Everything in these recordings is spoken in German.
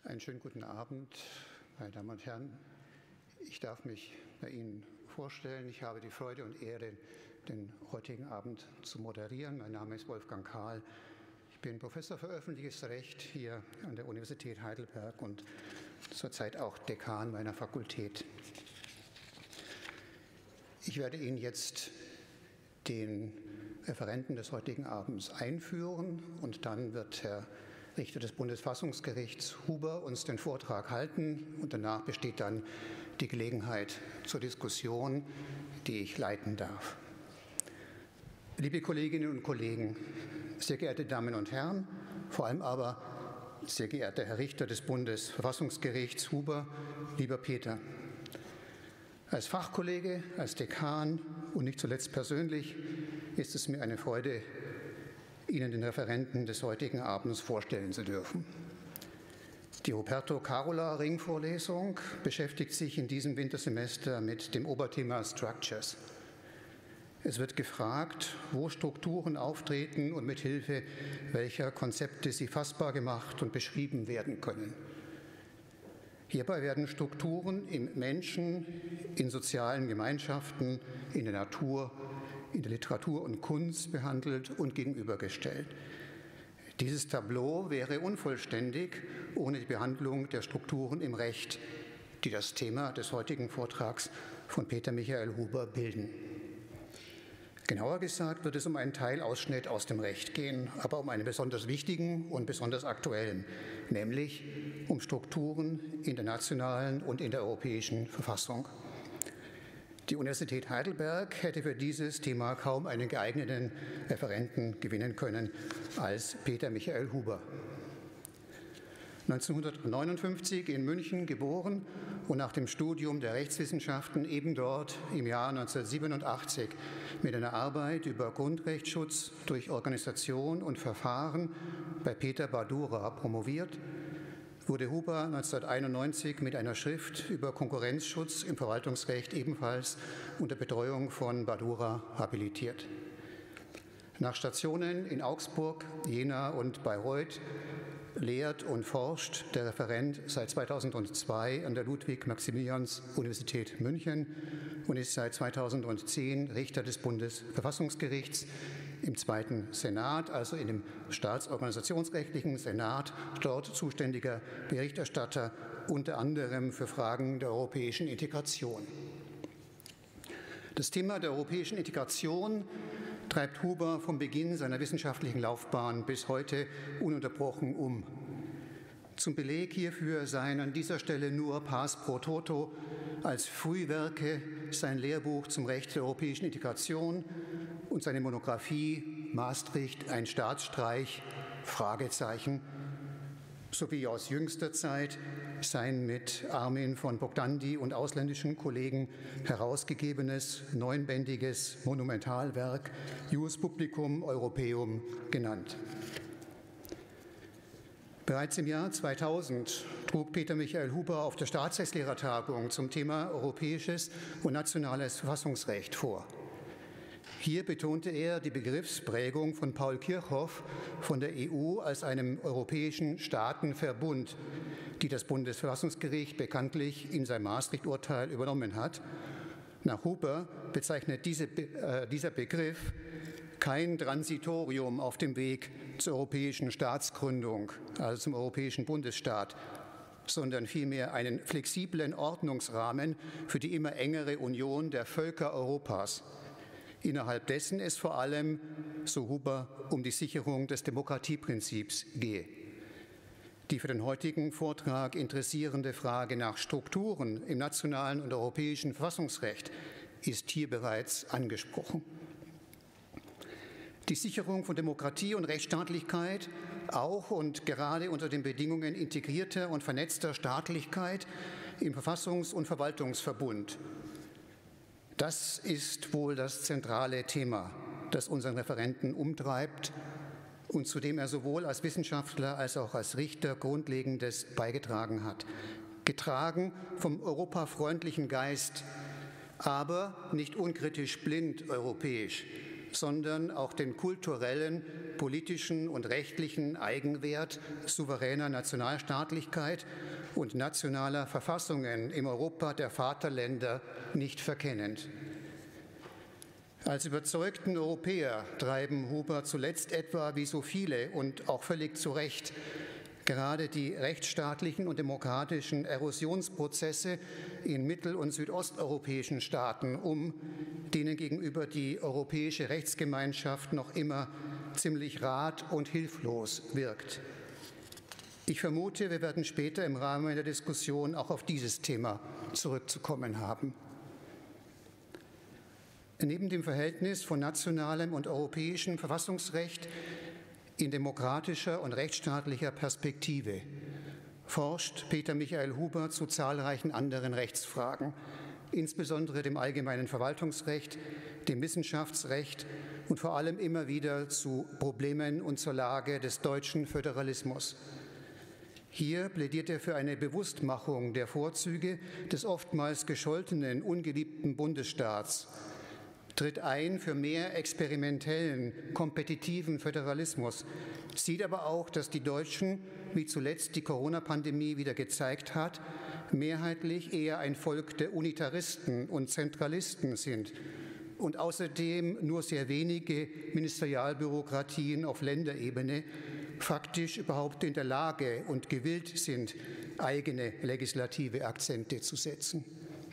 Einen schönen guten Abend, meine Damen und Herren. Ich darf mich bei Ihnen vorstellen. Ich habe die Freude und Ehre, den heutigen Abend zu moderieren. Mein Name ist Wolfgang Kahl. Ich bin Professor für öffentliches Recht hier an der Universität Heidelberg und zurzeit auch Dekan meiner Fakultät. Ich werde Ihnen jetzt den Referenten des heutigen Abends einführen und dann wird Herr Richter des Bundesverfassungsgerichts Huber uns den Vortrag halten und danach besteht dann die Gelegenheit zur Diskussion, die ich leiten darf. Liebe Kolleginnen und Kollegen, sehr geehrte Damen und Herren, vor allem aber sehr geehrter Herr Richter des Bundesverfassungsgerichts Huber, lieber Peter, als Fachkollege, als Dekan und nicht zuletzt persönlich ist es mir eine Freude, Ihnen den Referenten des heutigen Abends vorstellen zu dürfen. Die Ruperto-Carola-Ringvorlesung beschäftigt sich in diesem Wintersemester mit dem Oberthema Structures. Es wird gefragt, wo Strukturen auftreten und mit Hilfe welcher Konzepte sie fassbar gemacht und beschrieben werden können. Hierbei werden Strukturen im Menschen, in sozialen Gemeinschaften, in der Natur, in der Literatur und Kunst behandelt und gegenübergestellt. Dieses Tableau wäre unvollständig ohne die Behandlung der Strukturen im Recht, die das Thema des heutigen Vortrags von Peter Michael Huber bilden. Genauer gesagt wird es um einen Teilausschnitt aus dem Recht gehen, aber um einen besonders wichtigen und besonders aktuellen, nämlich um Strukturen in der nationalen und in der europäischen Verfassung. Die Universität Heidelberg hätte für dieses Thema kaum einen geeigneten Referenten gewinnen können als Peter Michael Huber. 1959 in München geboren und nach dem Studium der Rechtswissenschaften eben dort im Jahr 1987 mit einer Arbeit über Grundrechtsschutz durch Organisation und Verfahren bei Peter Badura promoviert, wurde Huber 1991 mit einer Schrift über Konkurrenzschutz im Verwaltungsrecht ebenfalls unter Betreuung von Badura habilitiert. Nach Stationen in Augsburg, Jena und Bayreuth lehrt und forscht der Referent seit 2002 an der Ludwig-Maximilians-Universität München und ist seit 2010 Richter des Bundesverfassungsgerichts im Zweiten Senat, also in dem Staatsorganisationsrechtlichen Senat, dort zuständiger Berichterstatter unter anderem für Fragen der europäischen Integration. Das Thema der europäischen Integration treibt Huber vom Beginn seiner wissenschaftlichen Laufbahn bis heute ununterbrochen um. Zum Beleg hierfür seien an dieser Stelle nur Pars pro Toto als Frühwerke sein Lehrbuch zum Recht der europäischen Integration und seine Monographie Maastricht, ein Staatsstreich, Fragezeichen, sowie aus jüngster Zeit sein mit Armin von Bogdandy und ausländischen Kollegen herausgegebenes, neunbändiges Monumentalwerk Ius Publicum Europaeum genannt. Bereits im Jahr 2000 trug Peter Michael Huber auf der Staatsrechtslehrertagung zum Thema europäisches und nationales Verfassungsrecht vor. Hier betonte er die Begriffsprägung von Paul Kirchhoff von der EU als einem europäischen Staatenverbund, die das Bundesverfassungsgericht bekanntlich in sein Maastricht-Urteil übernommen hat. Nach Huber bezeichnet dieser Begriff kein Transitorium auf dem Weg zur europäischen Staatsgründung, also zum europäischen Bundesstaat, sondern vielmehr einen flexiblen Ordnungsrahmen für die immer engere Union der Völker Europas. Innerhalb dessen es vor allem, so Huber, um die Sicherung des Demokratieprinzips gehe. Die für den heutigen Vortrag interessierende Frage nach Strukturen im nationalen und europäischen Verfassungsrecht ist hier bereits angesprochen. Die Sicherung von Demokratie und Rechtsstaatlichkeit, auch und gerade unter den Bedingungen integrierter und vernetzter Staatlichkeit im Verfassungs- und Verwaltungsverbund. Das ist wohl das zentrale Thema, das unseren Referenten umtreibt und zu dem er sowohl als Wissenschaftler als auch als Richter Grundlegendes beigetragen hat. Getragen vom europafreundlichen Geist, aber nicht unkritisch blind europäisch, sondern auch den kulturellen, politischen und rechtlichen Eigenwert souveräner Nationalstaatlichkeit und nationaler Verfassungen im Europa der Vaterländer nicht verkennend. Als überzeugten Europäer treiben Huber zuletzt etwa wie so viele und auch völlig zu Recht gerade die rechtsstaatlichen und demokratischen Erosionsprozesse in mittel- und südosteuropäischen Staaten um, denen gegenüber die europäische Rechtsgemeinschaft noch immer ziemlich rat- und hilflos wirkt. Ich vermute, wir werden später im Rahmen der Diskussion auch auf dieses Thema zurückzukommen haben. Neben dem Verhältnis von nationalem und europäischem Verfassungsrecht in demokratischer und rechtsstaatlicher Perspektive forscht Peter Michael Huber zu zahlreichen anderen Rechtsfragen, insbesondere dem allgemeinen Verwaltungsrecht, dem Wissenschaftsrecht und vor allem immer wieder zu Problemen und zur Lage des deutschen Föderalismus. Hier plädiert er für eine Bewusstmachung der Vorzüge des oftmals gescholtenen, ungeliebten Bundesstaats, tritt ein für mehr experimentellen, kompetitiven Föderalismus, sieht aber auch, dass die Deutschen, wie zuletzt die Corona-Pandemie wieder gezeigt hat, mehrheitlich eher ein Volk der Unitaristen und Zentralisten sind und außerdem nur sehr wenige Ministerialbürokratien auf Länderebene faktisch überhaupt in der Lage und gewillt sind, eigene legislative Akzente zu setzen.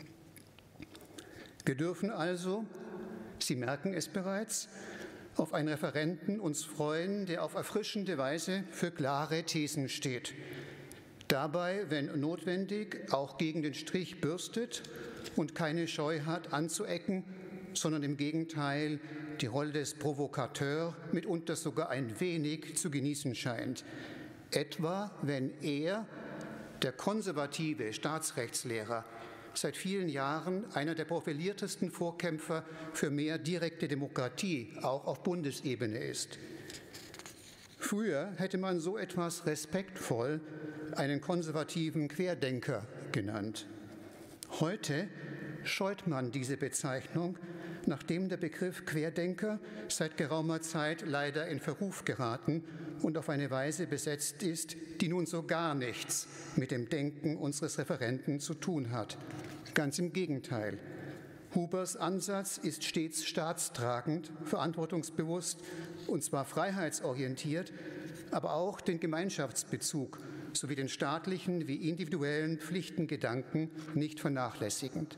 Wir dürfen also, Sie merken es bereits, auf einen Referenten uns freuen, der auf erfrischende Weise für klare Thesen steht. Dabei, wenn notwendig, auch gegen den Strich bürstet und keine Scheu hat, anzuecken, sondern im Gegenteil die Rolle des Provokateurs mitunter sogar ein wenig zu genießen scheint. Etwa, wenn er, der konservative Staatsrechtslehrer, seit vielen Jahren einer der profiliertesten Vorkämpfer für mehr direkte Demokratie, auch auf Bundesebene ist. Früher hätte man so etwas respektvoll einen konservativen Querdenker genannt. Heute scheut man diese Bezeichnung, nachdem der Begriff Querdenker seit geraumer Zeit leider in Verruf geraten und auf eine Weise besetzt ist, die nun so gar nichts mit dem Denken unseres Referenten zu tun hat. Ganz im Gegenteil. Hubers Ansatz ist stets staatstragend, verantwortungsbewusst und zwar freiheitsorientiert, aber auch den Gemeinschaftsbezug sowie den staatlichen wie individuellen Pflichtengedanken nicht vernachlässigend.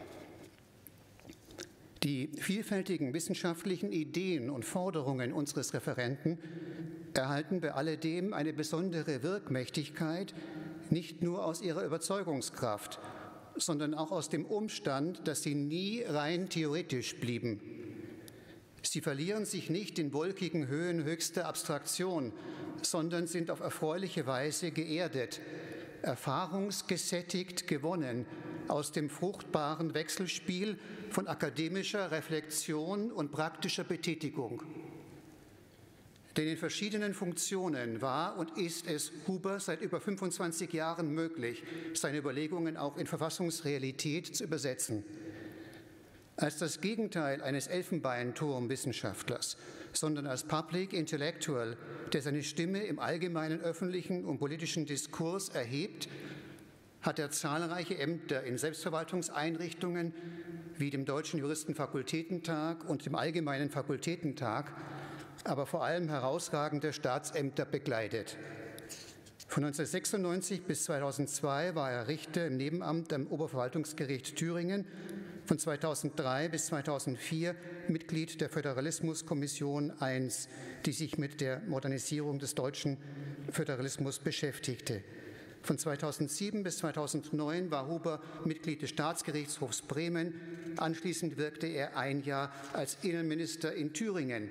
Die vielfältigen wissenschaftlichen Ideen und Forderungen unseres Referenten erhalten bei alledem eine besondere Wirkmächtigkeit, nicht nur aus ihrer Überzeugungskraft, sondern auch aus dem Umstand, dass sie nie rein theoretisch blieben. Sie verlieren sich nicht in wolkigen Höhen höchster Abstraktion, sondern sind auf erfreuliche Weise geerdet, erfahrungsgesättigt gewonnen aus dem fruchtbaren Wechselspiel von akademischer Reflexion und praktischer Betätigung. Denn in verschiedenen Funktionen war und ist es Huber seit über 25 Jahren möglich, seine Überlegungen auch in Verfassungsrealität zu übersetzen. Als das Gegenteil eines Elfenbeinturm-Wissenschaftlers, sondern als Public Intellectual, der seine Stimme im allgemeinen öffentlichen und politischen Diskurs erhebt, hat er zahlreiche Ämter in Selbstverwaltungseinrichtungen wie dem Deutschen Juristenfakultätentag und dem Allgemeinen Fakultätentag, aber vor allem herausragende Staatsämter bekleidet. Von 1996 bis 2002 war er Richter im Nebenamt am Oberverwaltungsgericht Thüringen, von 2003 bis 2004 Mitglied der Föderalismuskommission I, die sich mit der Modernisierung des deutschen Föderalismus beschäftigte. Von 2007 bis 2009 war Huber Mitglied des Staatsgerichtshofs Bremen. Anschließend wirkte er ein Jahr als Innenminister in Thüringen.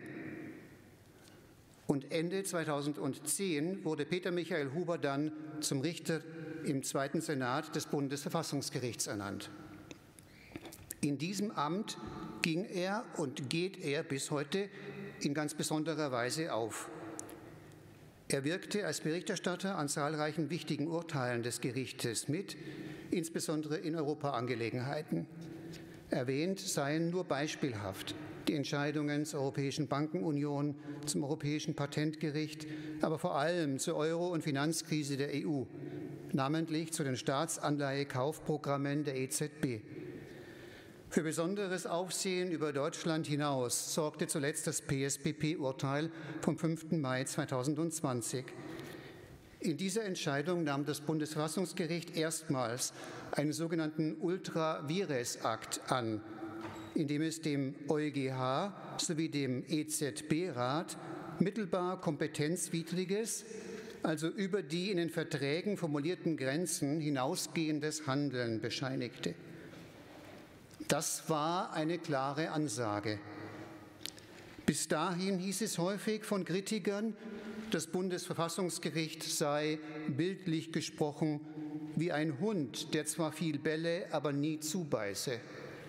Und Ende 2010 wurde Peter Michael Huber dann zum Richter im Zweiten Senat des Bundesverfassungsgerichts ernannt. In diesem Amt ging er und geht er bis heute in ganz besonderer Weise auf. Er wirkte als Berichterstatter an zahlreichen wichtigen Urteilen des Gerichtes mit, insbesondere in Europaangelegenheiten. Erwähnt seien nur beispielhaft die Entscheidungen zur Europäischen Bankenunion, zum Europäischen Patentgericht, aber vor allem zur Euro- und Finanzkrise der EU, namentlich zu den Staatsanleihekaufprogrammen der EZB. Für besonderes Aufsehen über Deutschland hinaus sorgte zuletzt das PSPP-Urteil vom 5. Mai 2020. In dieser Entscheidung nahm das Bundesverfassungsgericht erstmals einen sogenannten Ultra-Vires-Akt an, indem es dem EuGH sowie dem EZB-Rat mittelbar kompetenzwidriges, also über die in den Verträgen formulierten Grenzen hinausgehendes Handeln bescheinigte. Das war eine klare Ansage. Bis dahin hieß es häufig von Kritikern, das Bundesverfassungsgericht sei, bildlich gesprochen, wie ein Hund, der zwar viel bälle, aber nie zubeiße.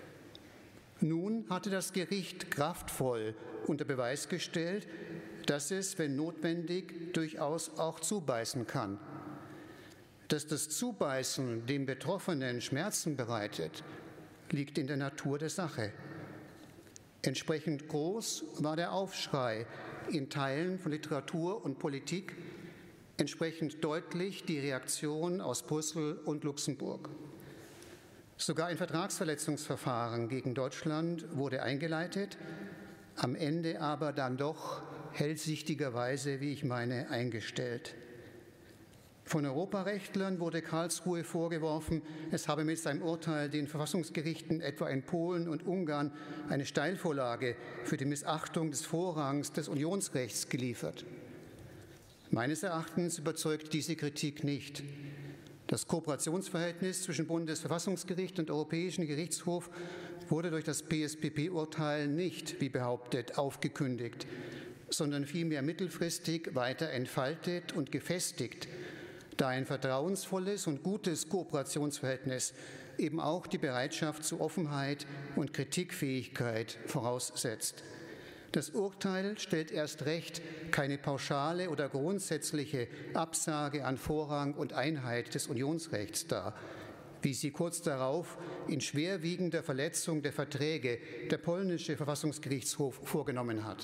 Nun hatte das Gericht kraftvoll unter Beweis gestellt, dass es, wenn notwendig, durchaus auch zubeißen kann. Dass das Zubeißen dem Betroffenen Schmerzen bereitet, liegt in der Natur der Sache. Entsprechend groß war der Aufschrei in Teilen von Literatur und Politik, entsprechend deutlich die Reaktion aus Brüssel und Luxemburg. Sogar ein Vertragsverletzungsverfahren gegen Deutschland wurde eingeleitet, am Ende aber dann doch hellsichtigerweise, wie ich meine, eingestellt. Von Europarechtlern wurde Karlsruhe vorgeworfen, es habe mit seinem Urteil den Verfassungsgerichten etwa in Polen und Ungarn eine Steilvorlage für die Missachtung des Vorrangs des Unionsrechts geliefert. Meines Erachtens überzeugt diese Kritik nicht. Das Kooperationsverhältnis zwischen Bundesverfassungsgericht und Europäischem Gerichtshof wurde durch das PSPP-Urteil nicht, wie behauptet, aufgekündigt, sondern vielmehr mittelfristig weiter entfaltet und gefestigt, da ein vertrauensvolles und gutes Kooperationsverhältnis eben auch die Bereitschaft zu Offenheit und Kritikfähigkeit voraussetzt. Das Urteil stellt erst recht keine pauschale oder grundsätzliche Absage an Vorrang und Einheit des Unionsrechts dar, wie sie kurz darauf in schwerwiegender Verletzung der Verträge der polnische Verfassungsgerichtshof vorgenommen hat.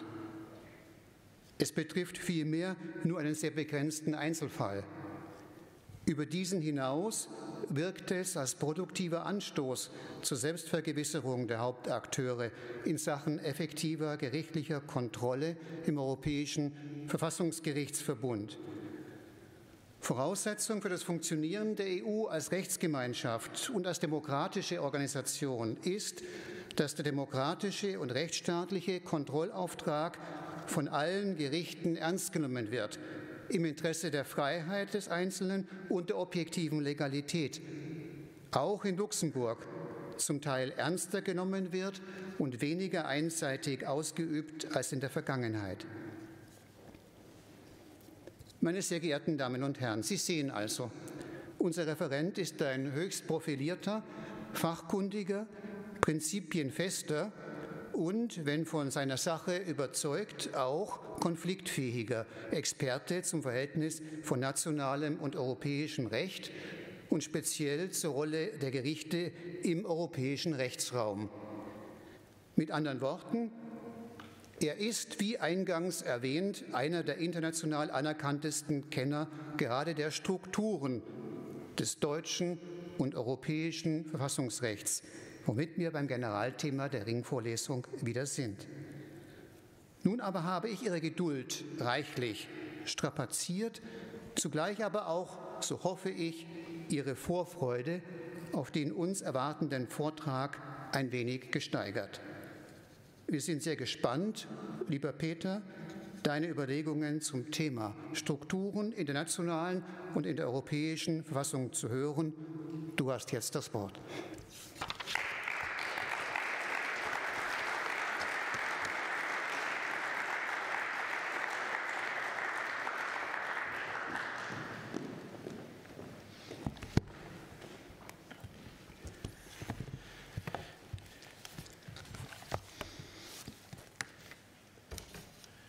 Es betrifft vielmehr nur einen sehr begrenzten Einzelfall. Über diesen hinaus wirkt es als produktiver Anstoß zur Selbstvergewisserung der Hauptakteure in Sachen effektiver gerichtlicher Kontrolle im Europäischen Verfassungsgerichtsverbund. Voraussetzung für das Funktionieren der EU als Rechtsgemeinschaft und als demokratische Organisation ist, dass der demokratische und rechtsstaatliche Kontrollauftrag von allen Gerichten ernst genommen wird, im Interesse der Freiheit des Einzelnen und der objektiven Legalität, auch in Luxemburg zum Teil ernster genommen wird und weniger einseitig ausgeübt als in der Vergangenheit. Meine sehr geehrten Damen und Herren, Sie sehen also, unser Referent ist ein höchst profilierter, fachkundiger, prinzipienfester und, wenn von seiner Sache überzeugt, auch konfliktfähiger Experte zum Verhältnis von nationalem und europäischem Recht und speziell zur Rolle der Gerichte im europäischen Rechtsraum. Mit anderen Worten, er ist, wie eingangs erwähnt, einer der international anerkanntesten Kenner gerade der Strukturen des deutschen und europäischen Verfassungsrechts, womit wir beim Generalthema der Ringvorlesung wieder sind. Nun aber habe ich Ihre Geduld reichlich strapaziert, zugleich aber auch, so hoffe ich, Ihre Vorfreude auf den uns erwartenden Vortrag ein wenig gesteigert. Wir sind sehr gespannt, lieber Peter, deine Überlegungen zum Thema Strukturen in der nationalen und in der europäischen Verfassung zu hören. Du hast jetzt das Wort.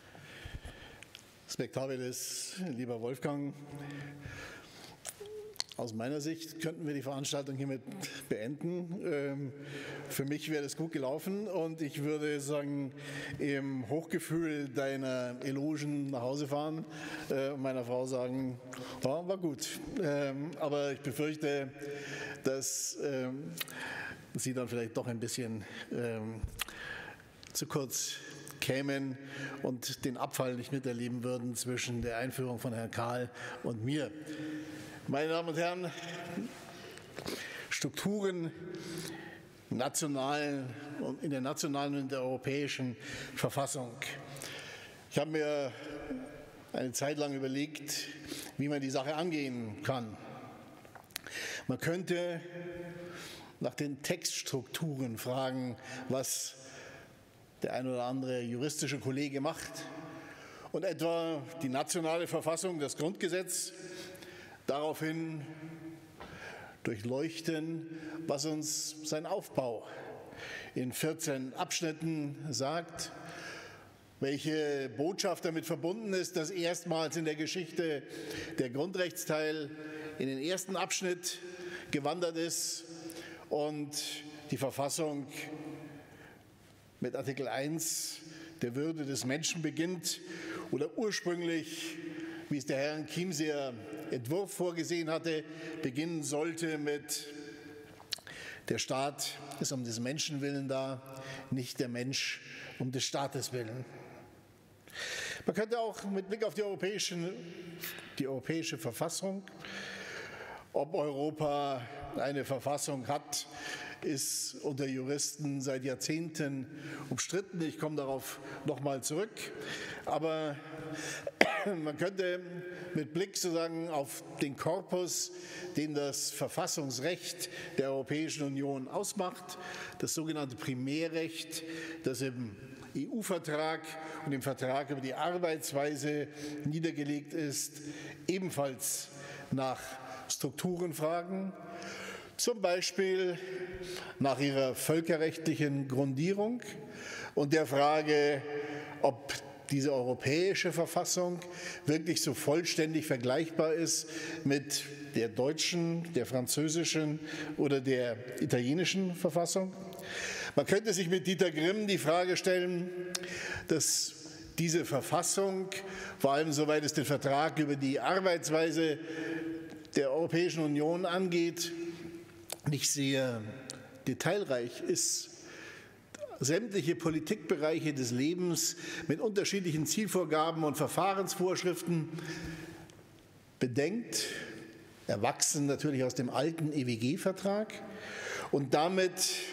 Respektables, lieber Wolfgang, Aus meiner Sicht könnten wir die Veranstaltung hiermit beenden. Für mich wäre das gut gelaufen und ich würde sagen, im Hochgefühl deiner Elogen nach Hause fahren und meiner Frau sagen, ja, war gut. Aber ich befürchte, dass sie dann vielleicht doch ein bisschen zu kurz kämen und den Abfall nicht miterleben würden zwischen der Einführung von Herrn Kahl und mir. Meine Damen und Herren, Strukturen in der nationalen und in der europäischen Verfassung. Ich habe mir eine Zeit lang überlegt, wie man die Sache angehen kann. Man könnte nach den Textstrukturen fragen, was der ein oder andere juristische Kollege macht und etwa die nationale Verfassung, das Grundgesetz, daraufhin durchleuchten, was uns sein Aufbau in 14 Abschnitten sagt, welche Botschaft damit verbunden ist, dass erstmals in der Geschichte der Grundrechtsteil in den ersten Abschnitt gewandert ist und die Verfassung mit Artikel 1 der Würde des Menschen beginnt oder ursprünglich, wie es der Herr Chiemseer Entwurf vorgesehen hatte, beginnen sollte mit der Staat ist um des Menschen willen da, nicht der Mensch um des Staates willen. Man könnte auch mit Blick auf die europäische Verfassung, ob Europa eine Verfassung hat, ist unter Juristen seit Jahrzehnten umstritten. Ich komme darauf noch mal zurück. Aber man könnte mit Blick sozusagen auf den Korpus, den das Verfassungsrecht der Europäischen Union ausmacht, das sogenannte Primärrecht, das im EU-Vertrag und im Vertrag über die Arbeitsweise niedergelegt ist, ebenfalls nach Strukturen fragen, zum Beispiel nach ihrer völkerrechtlichen Grundierung und der Frage, ob diese europäische Verfassung wirklich so vollständig vergleichbar ist mit der deutschen, der französischen oder der italienischen Verfassung. Man könnte sich mit Dieter Grimm die Frage stellen, dass diese Verfassung, vor allem soweit es den Vertrag über die Arbeitsweise der Europäischen Union angeht, nicht sehr detailreich ist, sämtliche Politikbereiche des Lebens mit unterschiedlichen Zielvorgaben und Verfahrensvorschriften bedenkt, erwachsen natürlich aus dem alten EWG-Vertrag und damit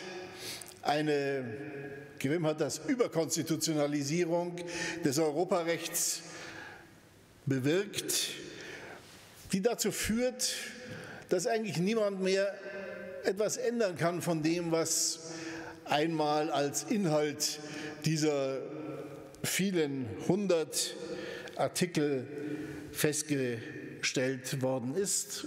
eine, Grimm hat das, Überkonstitutionalisierung des Europarechts bewirkt, die dazu führt, dass eigentlich niemand mehr etwas ändern kann von dem, was einmal als Inhalt dieser vielen 100 Artikel festgestellt worden ist.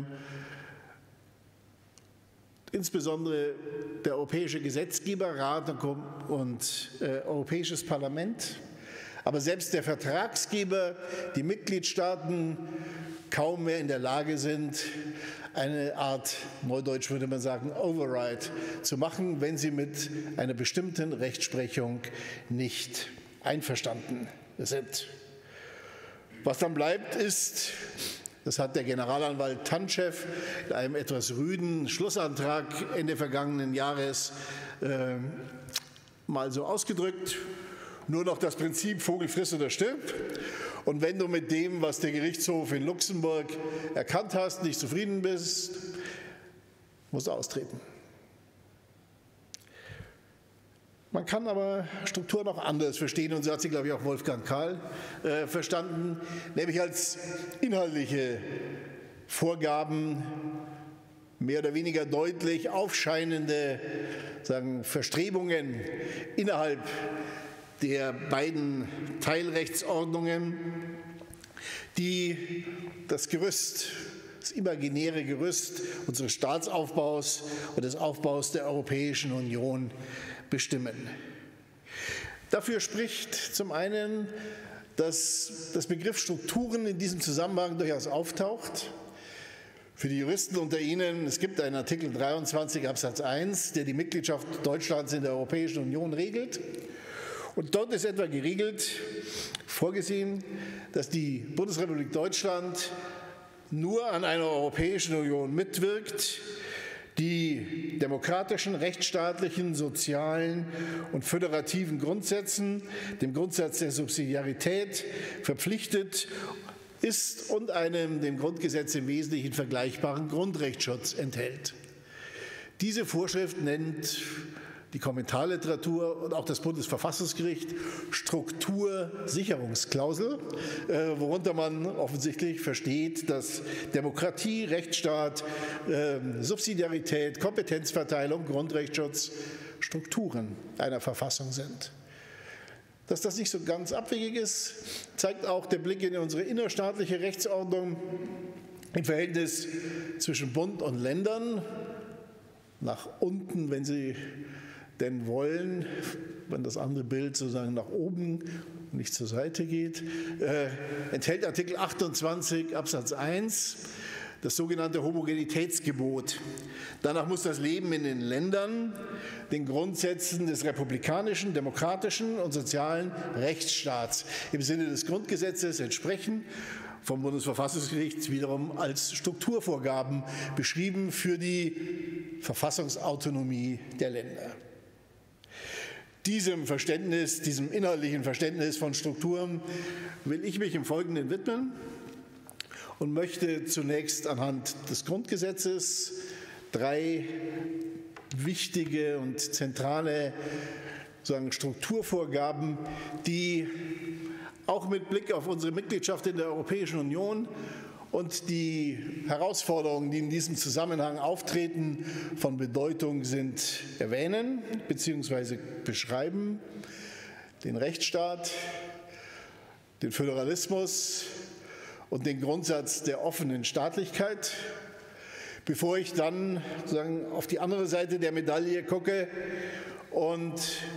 Insbesondere der Europäische Gesetzgeberrat und Europäisches Parlament, aber selbst der Vertragsgeber, die Mitgliedstaaten, kaum mehr in der Lage sind, eine Art, neudeutsch würde man sagen, Override zu machen, wenn sie mit einer bestimmten Rechtsprechung nicht einverstanden sind. Was dann bleibt, ist, das hat der Generalanwalt Tantschew in einem etwas rüden Schlussantrag Ende vergangenen Jahres mal so ausgedrückt, nur noch das Prinzip Vogel frisst oder stirbt. Und wenn du mit dem, was der Gerichtshof in Luxemburg erkannt hast, nicht zufrieden bist, musst du austreten. Man kann aber Strukturen auch anders verstehen und so hat sie, glaube ich, auch Wolfgang Kahl verstanden, nämlich als inhaltliche Vorgaben, mehr oder weniger deutlich aufscheinende Verstrebungen innerhalb der beiden Teilrechtsordnungen, die das Gerüst, das imaginäre Gerüst unseres Staatsaufbaus und des Aufbaus der Europäischen Union bestimmen. Dafür spricht zum einen, dass das Begriff Strukturen in diesem Zusammenhang durchaus auftaucht. Für die Juristen unter Ihnen, es gibt einen Artikel 23 Absatz 1, der die Mitgliedschaft Deutschlands in der Europäischen Union regelt. Und dort ist etwa geregelt, vorgesehen, dass die Bundesrepublik Deutschland nur an einer Europäischen Union mitwirkt, die demokratischen, rechtsstaatlichen, sozialen und föderativen Grundsätzen, dem Grundsatz der Subsidiarität verpflichtet ist und einem dem Grundgesetz im Wesentlichen vergleichbaren Grundrechtsschutz enthält. Diese Vorschrift nennt die Kommentarliteratur und auch das Bundesverfassungsgericht Struktursicherungsklausel, worunter man offensichtlich versteht, dass Demokratie, Rechtsstaat, Subsidiarität, Kompetenzverteilung, Grundrechtsschutz Strukturen einer Verfassung sind. Dass das nicht so ganz abwegig ist, zeigt auch der Blick in unsere innerstaatliche Rechtsordnung im Verhältnis zwischen Bund und Ländern. Nach unten, wenn Sie denn wollen, wenn das andere Bild sozusagen nach oben, nicht zur Seite geht, enthält Artikel 28 Absatz 1 das sogenannte Homogenitätsgebot. Danach muss das Leben in den Ländern den Grundsätzen des republikanischen, demokratischen und sozialen Rechtsstaats im Sinne des Grundgesetzes entsprechen, vom Bundesverfassungsgericht wiederum als Strukturvorgaben beschrieben für die Verfassungsautonomie der Länder. Diesem Verständnis, diesem inhaltlichen Verständnis von Strukturen will ich mich im Folgenden widmen und möchte zunächst anhand des Grundgesetzes 3 wichtige und zentrale Strukturvorgaben, die auch mit Blick auf unsere Mitgliedschaft in der Europäischen Union und die Herausforderungen, die in diesem Zusammenhang auftreten, von Bedeutung sind, erwähnen bzw. beschreiben: den Rechtsstaat, den Föderalismus und den Grundsatz der offenen Staatlichkeit. Bevor ich dann auf die andere Seite der Medaille gucke und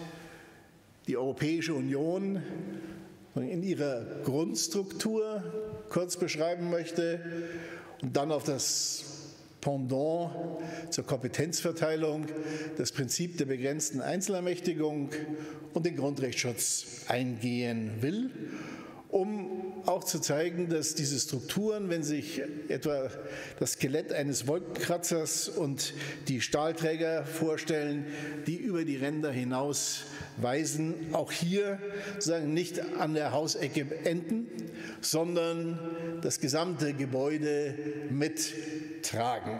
die Europäische Union in ihrer Grundstruktur kurz beschreiben möchte und dann auf das Pendant zur Kompetenzverteilung, das Prinzip der begrenzten Einzelermächtigung und den Grundrechtsschutz eingehen will, um auch zu zeigen, dass diese Strukturen, wenn sich etwa das Skelett eines Wolkenkratzers und die Stahlträger vorstellen, die über die Ränder hinaus weisen, auch hier nicht an der Hausecke enden, sondern das gesamte Gebäude mittragen.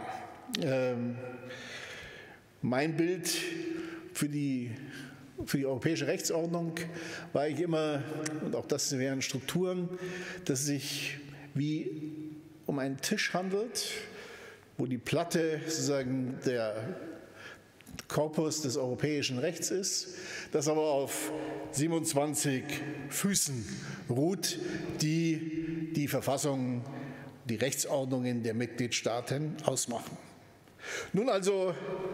Mein Bild für die europäische Rechtsordnung war ich immer, und auch das wären Strukturen, dass es sich wie um einen Tisch handelt, wo die Platte der Korpus des europäischen Rechts ist, das aber auf 27 Füßen ruht, die die Verfassung, die Rechtsordnungen der Mitgliedstaaten ausmachen. Nun also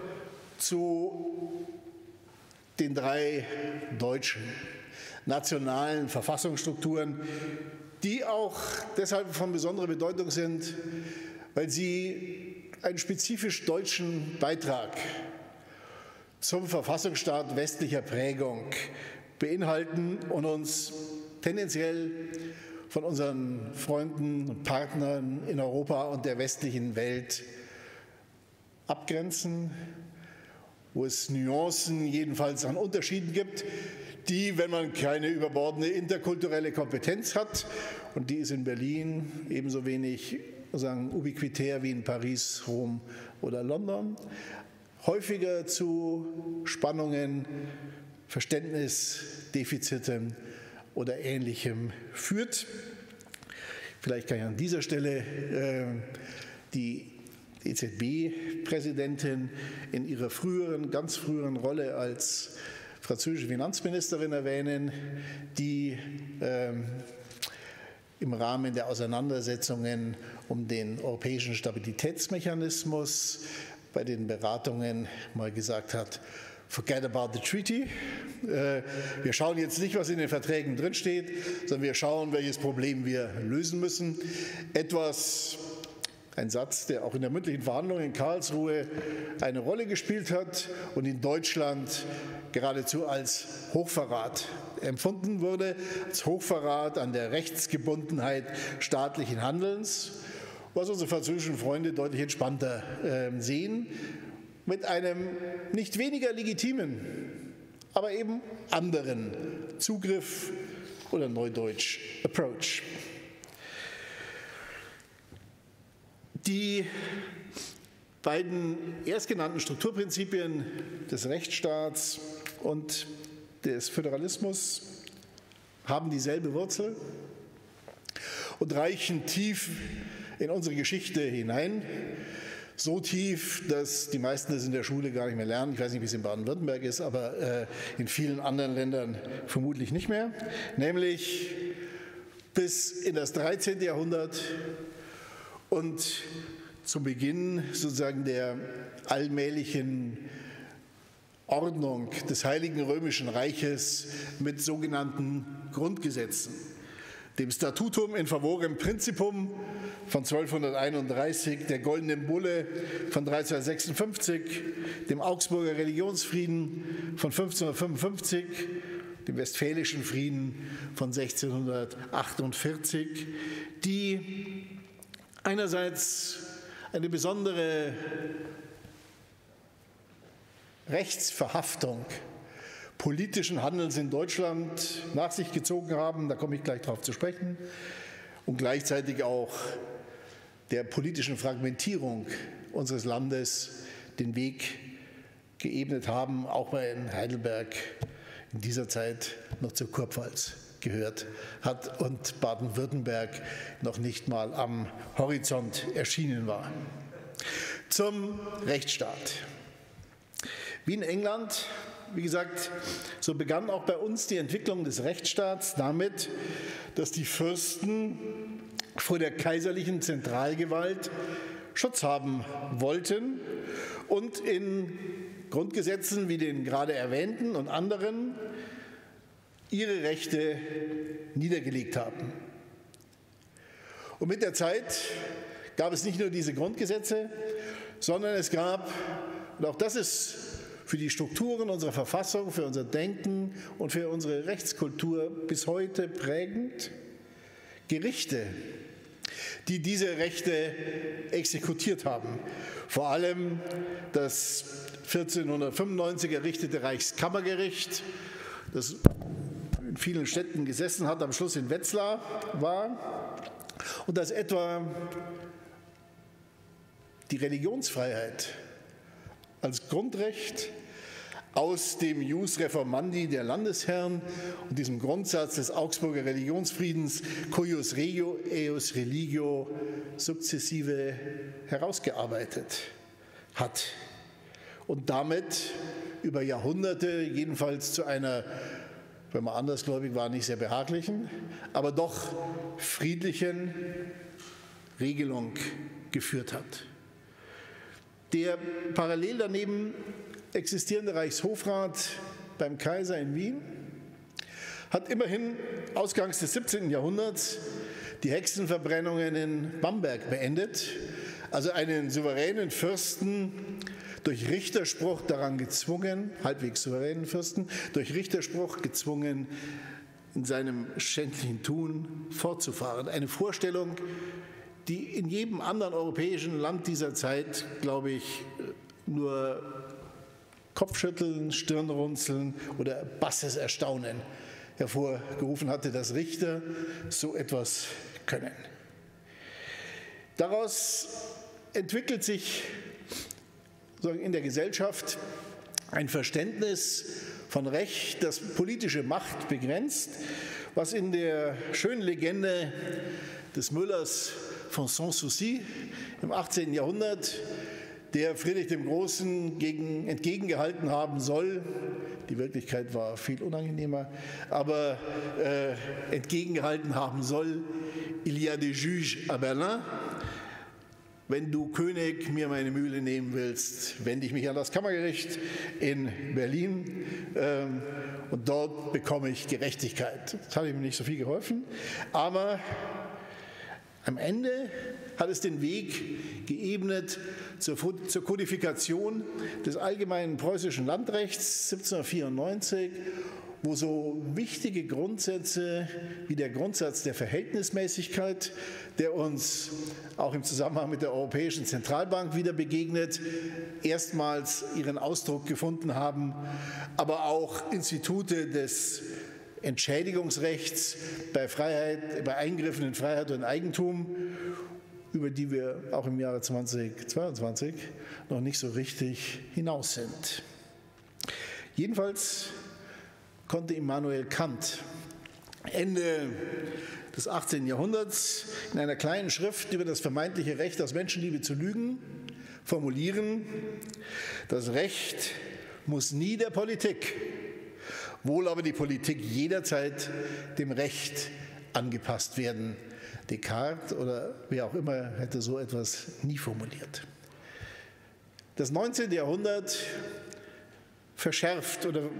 zu den 3 deutschen nationalen Verfassungsstrukturen, die auch deshalb von besonderer Bedeutung sind, weil sie einen spezifisch deutschen Beitrag zum Verfassungsstaat westlicher Prägung beinhalten und uns tendenziell von unseren Freunden und Partnern in Europa und der westlichen Welt abgrenzen, wo es Nuancen jedenfalls an Unterschieden gibt, die, wenn man keine überbordende interkulturelle Kompetenz hat, und die ist in Berlin ebenso wenig ubiquitär wie in Paris, Rom oder London, häufiger zu Spannungen, Verständnisdefiziten oder Ähnlichem führt. Vielleicht kann ich an dieser Stelle die EZB-Präsidentin in ihrer ganz früheren Rolle als französische Finanzministerin erwähnen, die im Rahmen der Auseinandersetzungen um den europäischen Stabilitätsmechanismus bei den Beratungen mal gesagt hat: Forget about the treaty. Wir schauen jetzt nicht, was in den Verträgen drinsteht, sondern wir schauen, welches Problem wir lösen müssen. Etwas Ein Satz, der auch in der mündlichen Verhandlung in Karlsruhe eine Rolle gespielt hat und in Deutschland geradezu als Hochverrat empfunden wurde, als Hochverrat an der Rechtsgebundenheit staatlichen Handelns, was unsere französischen Freunde deutlich entspannter sehen, mit einem nicht weniger legitimen, aber eben anderen Zugriff oder neudeutsch Approach. Die beiden erstgenannten Strukturprinzipien des Rechtsstaats und des Föderalismus haben dieselbe Wurzel und reichen tief in unsere Geschichte hinein. So tief, dass die meisten das in der Schule gar nicht mehr lernen. Ich weiß nicht, wie es in Baden-Württemberg ist, aber in vielen anderen Ländern vermutlich nicht mehr. Nämlich bis in das 13. Jahrhundert und zum Beginn sozusagen der allmählichen Ordnung des Heiligen Römischen Reiches mit sogenannten Grundgesetzen, dem Statutum in favorem Principum von 1231, der Goldenen Bulle von 1356, dem Augsburger Religionsfrieden von 1555, dem Westfälischen Frieden von 1648, die einerseits eine besondere Rechtsverhaftung politischen Handelns in Deutschland nach sich gezogen haben, da komme ich gleich darauf zu sprechen, und gleichzeitig auch der politischen Fragmentierung unseres Landes den Weg geebnet haben, auch wenn Heidelberg in dieser Zeit noch zur Kurpfalz gehört hat und Baden-Württemberg noch nicht mal am Horizont erschienen war. Zum Rechtsstaat. Wie in England, wie gesagt, so begann auch bei uns die Entwicklung des Rechtsstaats damit, dass die Fürsten vor der kaiserlichen Zentralgewalt Schutz haben wollten und in Grundgesetzen wie den gerade erwähnten und anderen ihre Rechte niedergelegt haben. Und mit der Zeit gab es nicht nur diese Grundgesetze, sondern es gab, und auch das ist für die Strukturen unserer Verfassung, für unser Denken und für unsere Rechtskultur bis heute prägend, Gerichte, die diese Rechte exekutiert haben. Vor allem das 1495 errichtete Reichskammergericht, das in vielen Städten gesessen hat, am Schluss in Wetzlar war, und das etwa die Religionsfreiheit als Grundrecht aus dem Ius Reformandi der Landesherren und diesem Grundsatz des Augsburger Religionsfriedens cuius regio eius religio sukzessive herausgearbeitet hat und damit über Jahrhunderte jedenfalls zu einer, wenn man andersgläubig war, nicht sehr behaglichen, aber doch friedlichen Regelung geführt hat. Der parallel daneben existierende Reichshofrat beim Kaiser in Wien hat immerhin ausgangs des 17. Jahrhunderts die Hexenverbrennungen in Bamberg beendet, also einen souveränen Fürsten durch Richterspruch daran gezwungen, halbwegs souveränen Fürsten, durch Richterspruch gezwungen, in seinem schändlichen Tun fortzufahren. Eine Vorstellung, die in jedem anderen europäischen Land dieser Zeit, glaube ich, nur Kopfschütteln, Stirnrunzeln oder basses Erstaunen hervorgerufen hatte, dass Richter so etwas können. Daraus entwickelt sich in der Gesellschaft ein Verständnis von Recht, das politische Macht begrenzt, was in der schönen Legende des Müllers von Sanssouci im 18. Jahrhundert, der Friedrich dem Großen entgegengehalten haben soll, die Wirklichkeit war viel unangenehmer, aber entgegengehalten haben soll, il y a des juges à Berlin. Wenn du, König, mir meine Mühle nehmen willst, wende ich mich an das Kammergericht in Berlin und dort bekomme ich Gerechtigkeit. Das hat ihm nicht so viel geholfen, aber am Ende hat es den Weg geebnet zur Kodifikation des allgemeinen preußischen Landrechts 1794, wo so wichtige Grundsätze wie der Grundsatz der Verhältnismäßigkeit, der uns auch im Zusammenhang mit der Europäischen Zentralbank wieder begegnet, erstmals ihren Ausdruck gefunden haben, aber auch Institute des Entschädigungsrechts bei Eingriffen in Freiheit und Eigentum, über die wir auch im Jahre 2022 noch nicht so richtig hinaus sind. Jedenfalls konnte Immanuel Kant Ende des 18. Jahrhunderts in einer kleinen Schrift über das vermeintliche Recht aus Menschenliebe zu lügen formulieren: Das Recht muss nie der Politik, wohl aber die Politik jederzeit dem Recht angepasst werden. Descartes oder wer auch immer hätte so etwas nie formuliert. Das 19. Jahrhundert verschärft oder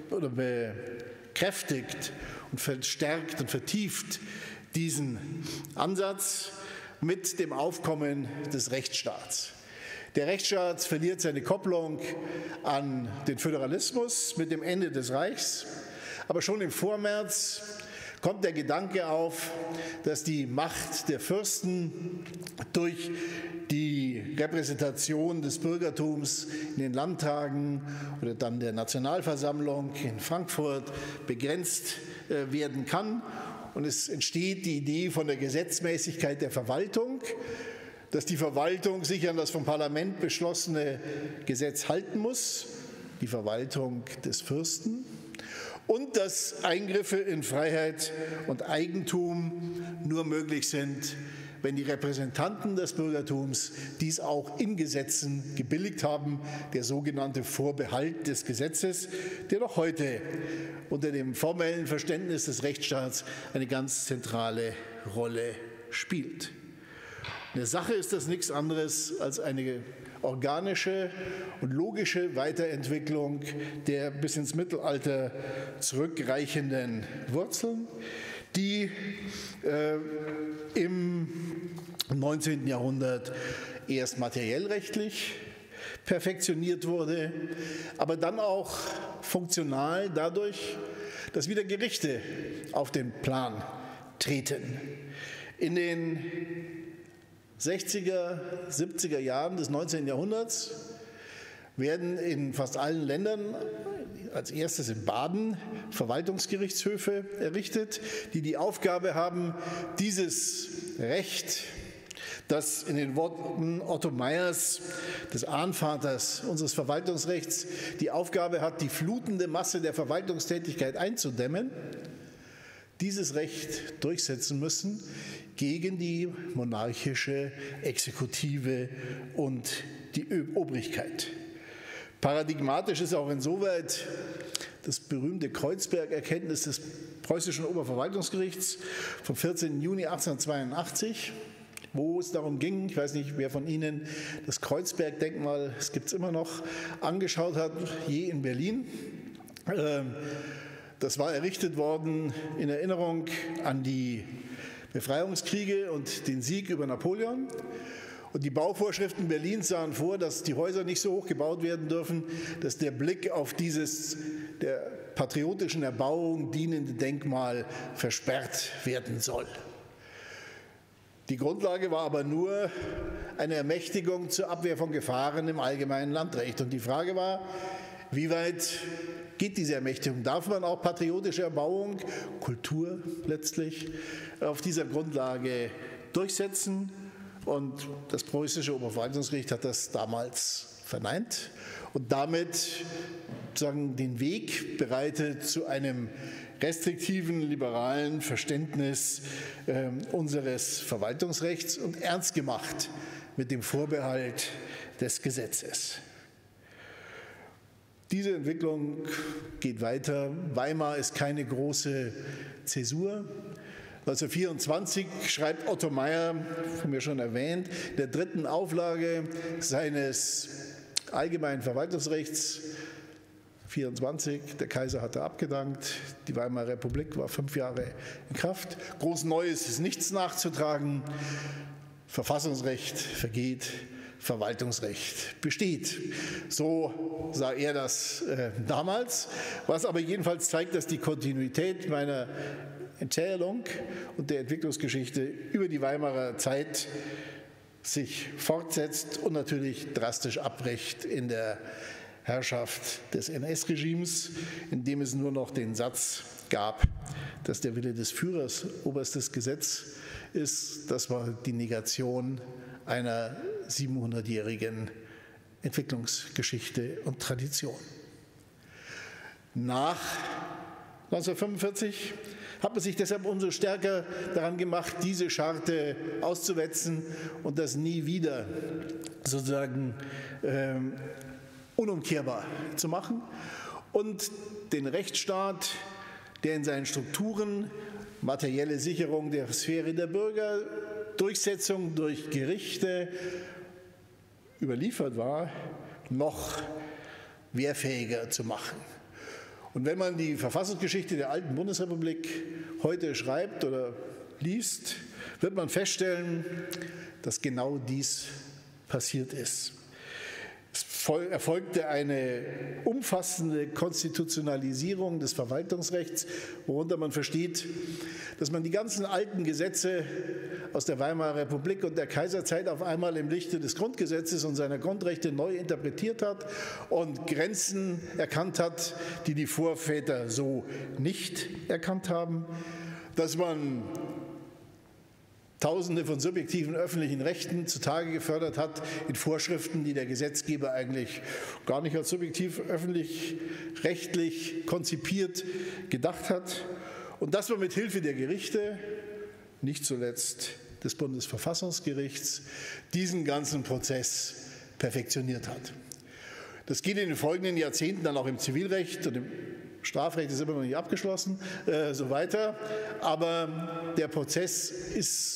bekräftigt und verstärkt und vertieft diesen Ansatz mit dem Aufkommen des Rechtsstaats. Der Rechtsstaat verliert seine Kopplung an den Föderalismus mit dem Ende des Reichs, aber schon im Vormärz kommt der Gedanke auf, dass die Macht der Fürsten durch die Repräsentation des Bürgertums in den Landtagen oder dann der Nationalversammlung in Frankfurt begrenzt werden kann. Und es entsteht die Idee von der Gesetzmäßigkeit der Verwaltung, dass die Verwaltung sich an das vom Parlament beschlossene Gesetz halten muss, die Verwaltung des Fürsten. Und dass Eingriffe in Freiheit und Eigentum nur möglich sind, wenn die Repräsentanten des Bürgertums dies auch in Gesetzen gebilligt haben, der sogenannte Vorbehalt des Gesetzes, der noch heute unter dem formellen Verständnis des Rechtsstaats eine ganz zentrale Rolle spielt. In der Sache ist das nichts anderes als eine organische und logische Weiterentwicklung der bis ins Mittelalter zurückreichenden Wurzeln, die im 19. Jahrhundert erst materiellrechtlich perfektioniert wurde, aber dann auch funktional dadurch, dass wieder Gerichte auf den Plan treten. In den 60er, 70er Jahren des 19. Jahrhunderts werden in fast allen Ländern, als erstes in Baden, Verwaltungsgerichtshöfe errichtet, die die Aufgabe haben, dieses Recht, das in den Worten Otto Meyers, des Ahnvaters unseres Verwaltungsrechts, die Aufgabe hat, die flutende Masse der Verwaltungstätigkeit einzudämmen, dieses Recht durchsetzen müssen gegen die monarchische Exekutive und die Obrigkeit. Paradigmatisch ist auch insoweit das berühmte Kreuzberg-Erkenntnis des preußischen Oberverwaltungsgerichts vom 14. Juni 1882, wo es darum ging, ich weiß nicht, wer von Ihnen das Kreuzberg-Denkmal, das gibt es immer noch, angeschaut hat, je in Berlin. Das war errichtet worden in Erinnerung an die Befreiungskriege und den Sieg über Napoleon. Und die Bauvorschriften Berlins sahen vor, dass die Häuser nicht so hoch gebaut werden dürfen, dass der Blick auf dieses der patriotischen Erbauung dienende Denkmal versperrt werden soll. Die Grundlage war aber nur eine Ermächtigung zur Abwehr von Gefahren im allgemeinen Landrecht. Und die Frage war, wie weit geht diese Ermächtigung? Darf man auch patriotische Erbauung, Kultur letztlich, auf dieser Grundlage durchsetzen? Und das preußische Oberverwaltungsgericht hat das damals verneint und damit sozusagen den Weg bereitet zu einem restriktiven, liberalen Verständnis unseres Verwaltungsrechts und ernst gemacht mit dem Vorbehalt des Gesetzes. Diese Entwicklung geht weiter. Weimar ist keine große Zäsur. 1924 schreibt Otto Meyer, von mir schon erwähnt, in der 3. Auflage seines Allgemeinen Verwaltungsrechts 24, der Kaiser hatte abgedankt, die Weimarer Republik war 5 Jahre in Kraft. Groß Neues ist nichts nachzutragen. Verfassungsrecht vergeht, Verwaltungsrecht besteht. So sah er das damals, was aber jedenfalls zeigt, dass die Kontinuität meiner Erzählung und der Entwicklungsgeschichte über die Weimarer Zeit sich fortsetzt und natürlich drastisch abbricht in der Herrschaft des NS-Regimes, in dem es nur noch den Satz gab, dass der Wille des Führers oberstes Gesetz ist. Das war die Negation einer 700-jährigen Entwicklungsgeschichte und Tradition. Nach 1945 hat man sich deshalb umso stärker daran gemacht, diese Scharte auszuwetzen und das nie wieder sozusagen unumkehrbar zu machen und den Rechtsstaat, der in seinen Strukturen materielle Sicherung der Sphäre der Bürger, Durchsetzung durch Gerichte überliefert war, noch wehrfähiger zu machen. Und wenn man die Verfassungsgeschichte der alten Bundesrepublik heute schreibt oder liest, wird man feststellen, dass genau dies passiert ist. Es erfolgte eine umfassende Konstitutionalisierung des Verwaltungsrechts, worunter man versteht, dass man die ganzen alten Gesetze aus der Weimarer Republik und der Kaiserzeit auf einmal im Lichte des Grundgesetzes und seiner Grundrechte neu interpretiert hat und Grenzen erkannt hat, die die Vorväter so nicht erkannt haben, dass man Tausende von subjektiven öffentlichen Rechten zutage gefördert hat in Vorschriften, die der Gesetzgeber eigentlich gar nicht als subjektiv öffentlich-rechtlich konzipiert gedacht hat. Und dass man mit Hilfe der Gerichte, nicht zuletzt des Bundesverfassungsgerichts, diesen ganzen Prozess perfektioniert hat. Das geht in den folgenden Jahrzehnten dann auch im Zivilrecht und im Strafrecht ist immer noch nicht abgeschlossen, so weiter. Aber der Prozess ist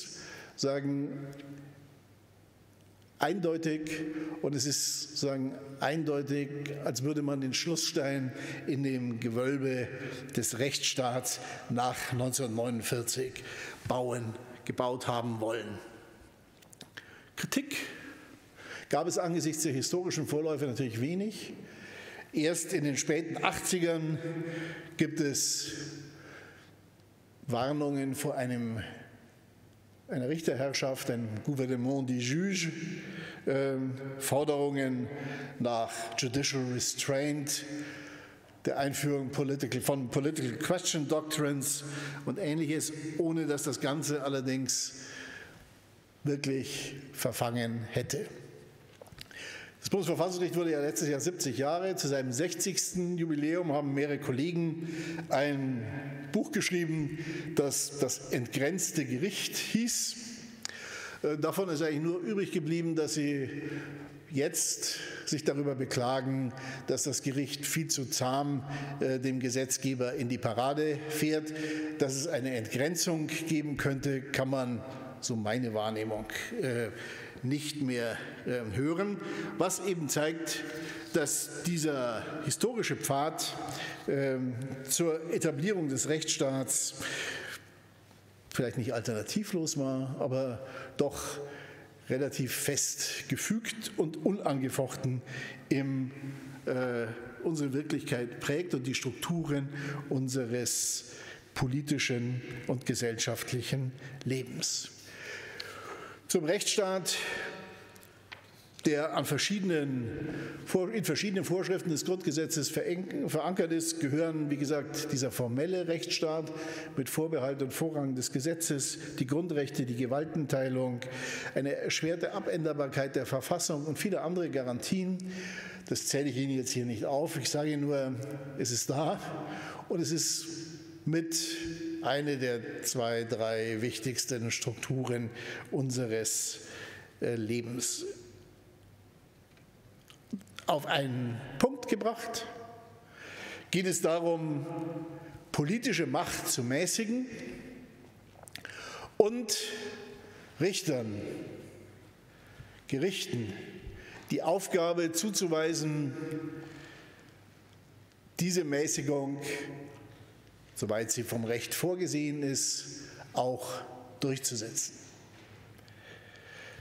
eindeutig und es ist eindeutig, als würde man den Schlussstein in dem Gewölbe des Rechtsstaats nach 1949 gebaut haben wollen. Kritik gab es angesichts der historischen Vorläufe natürlich wenig. Erst in den späten 80ern gibt es Warnungen vor einer Richterherrschaft, ein Gouvernement des Juges, Forderungen nach Judicial Restraint, der Einführung von Political Question Doctrines und Ähnliches, ohne dass das Ganze allerdings wirklich verfangen hätte. Das Bundesverfassungsgericht wurde ja letztes Jahr 70 Jahre. Zu seinem 60. Jubiläum haben mehrere Kollegen ein Buch geschrieben, das das entgrenzte Gericht hieß. Davon ist eigentlich nur übrig geblieben, dass sie jetzt sich darüber beklagen, dass das Gericht viel zu zahm dem Gesetzgeber in die Parade fährt. Dass es eine Entgrenzung geben könnte, kann man, so meine Wahrnehmung, nicht mehr hören, was eben zeigt, dass dieser historische Pfad zur Etablierung des Rechtsstaats vielleicht nicht alternativlos war, aber doch relativ fest gefügt und unangefochten unsere Wirklichkeit prägt und die Strukturen unseres politischen und gesellschaftlichen Lebens. Zum Rechtsstaat, der in verschiedenen Vorschriften des Grundgesetzes verankert ist, gehören, wie gesagt, dieser formelle Rechtsstaat mit Vorbehalt und Vorrang des Gesetzes, die Grundrechte, die Gewaltenteilung, eine erschwerte Abänderbarkeit der Verfassung und viele andere Garantien. Das zähle ich Ihnen jetzt hier nicht auf. Ich sage Ihnen nur, es ist da und es ist mit eine der 2, 3 wichtigsten Strukturen unseres Lebens auf einen Punkt gebracht. Geht es darum, politische Macht zu mäßigen und Richtern, Gerichten die Aufgabe zuzuweisen, diese Mäßigung, soweit sie vom Recht vorgesehen ist, auch durchzusetzen.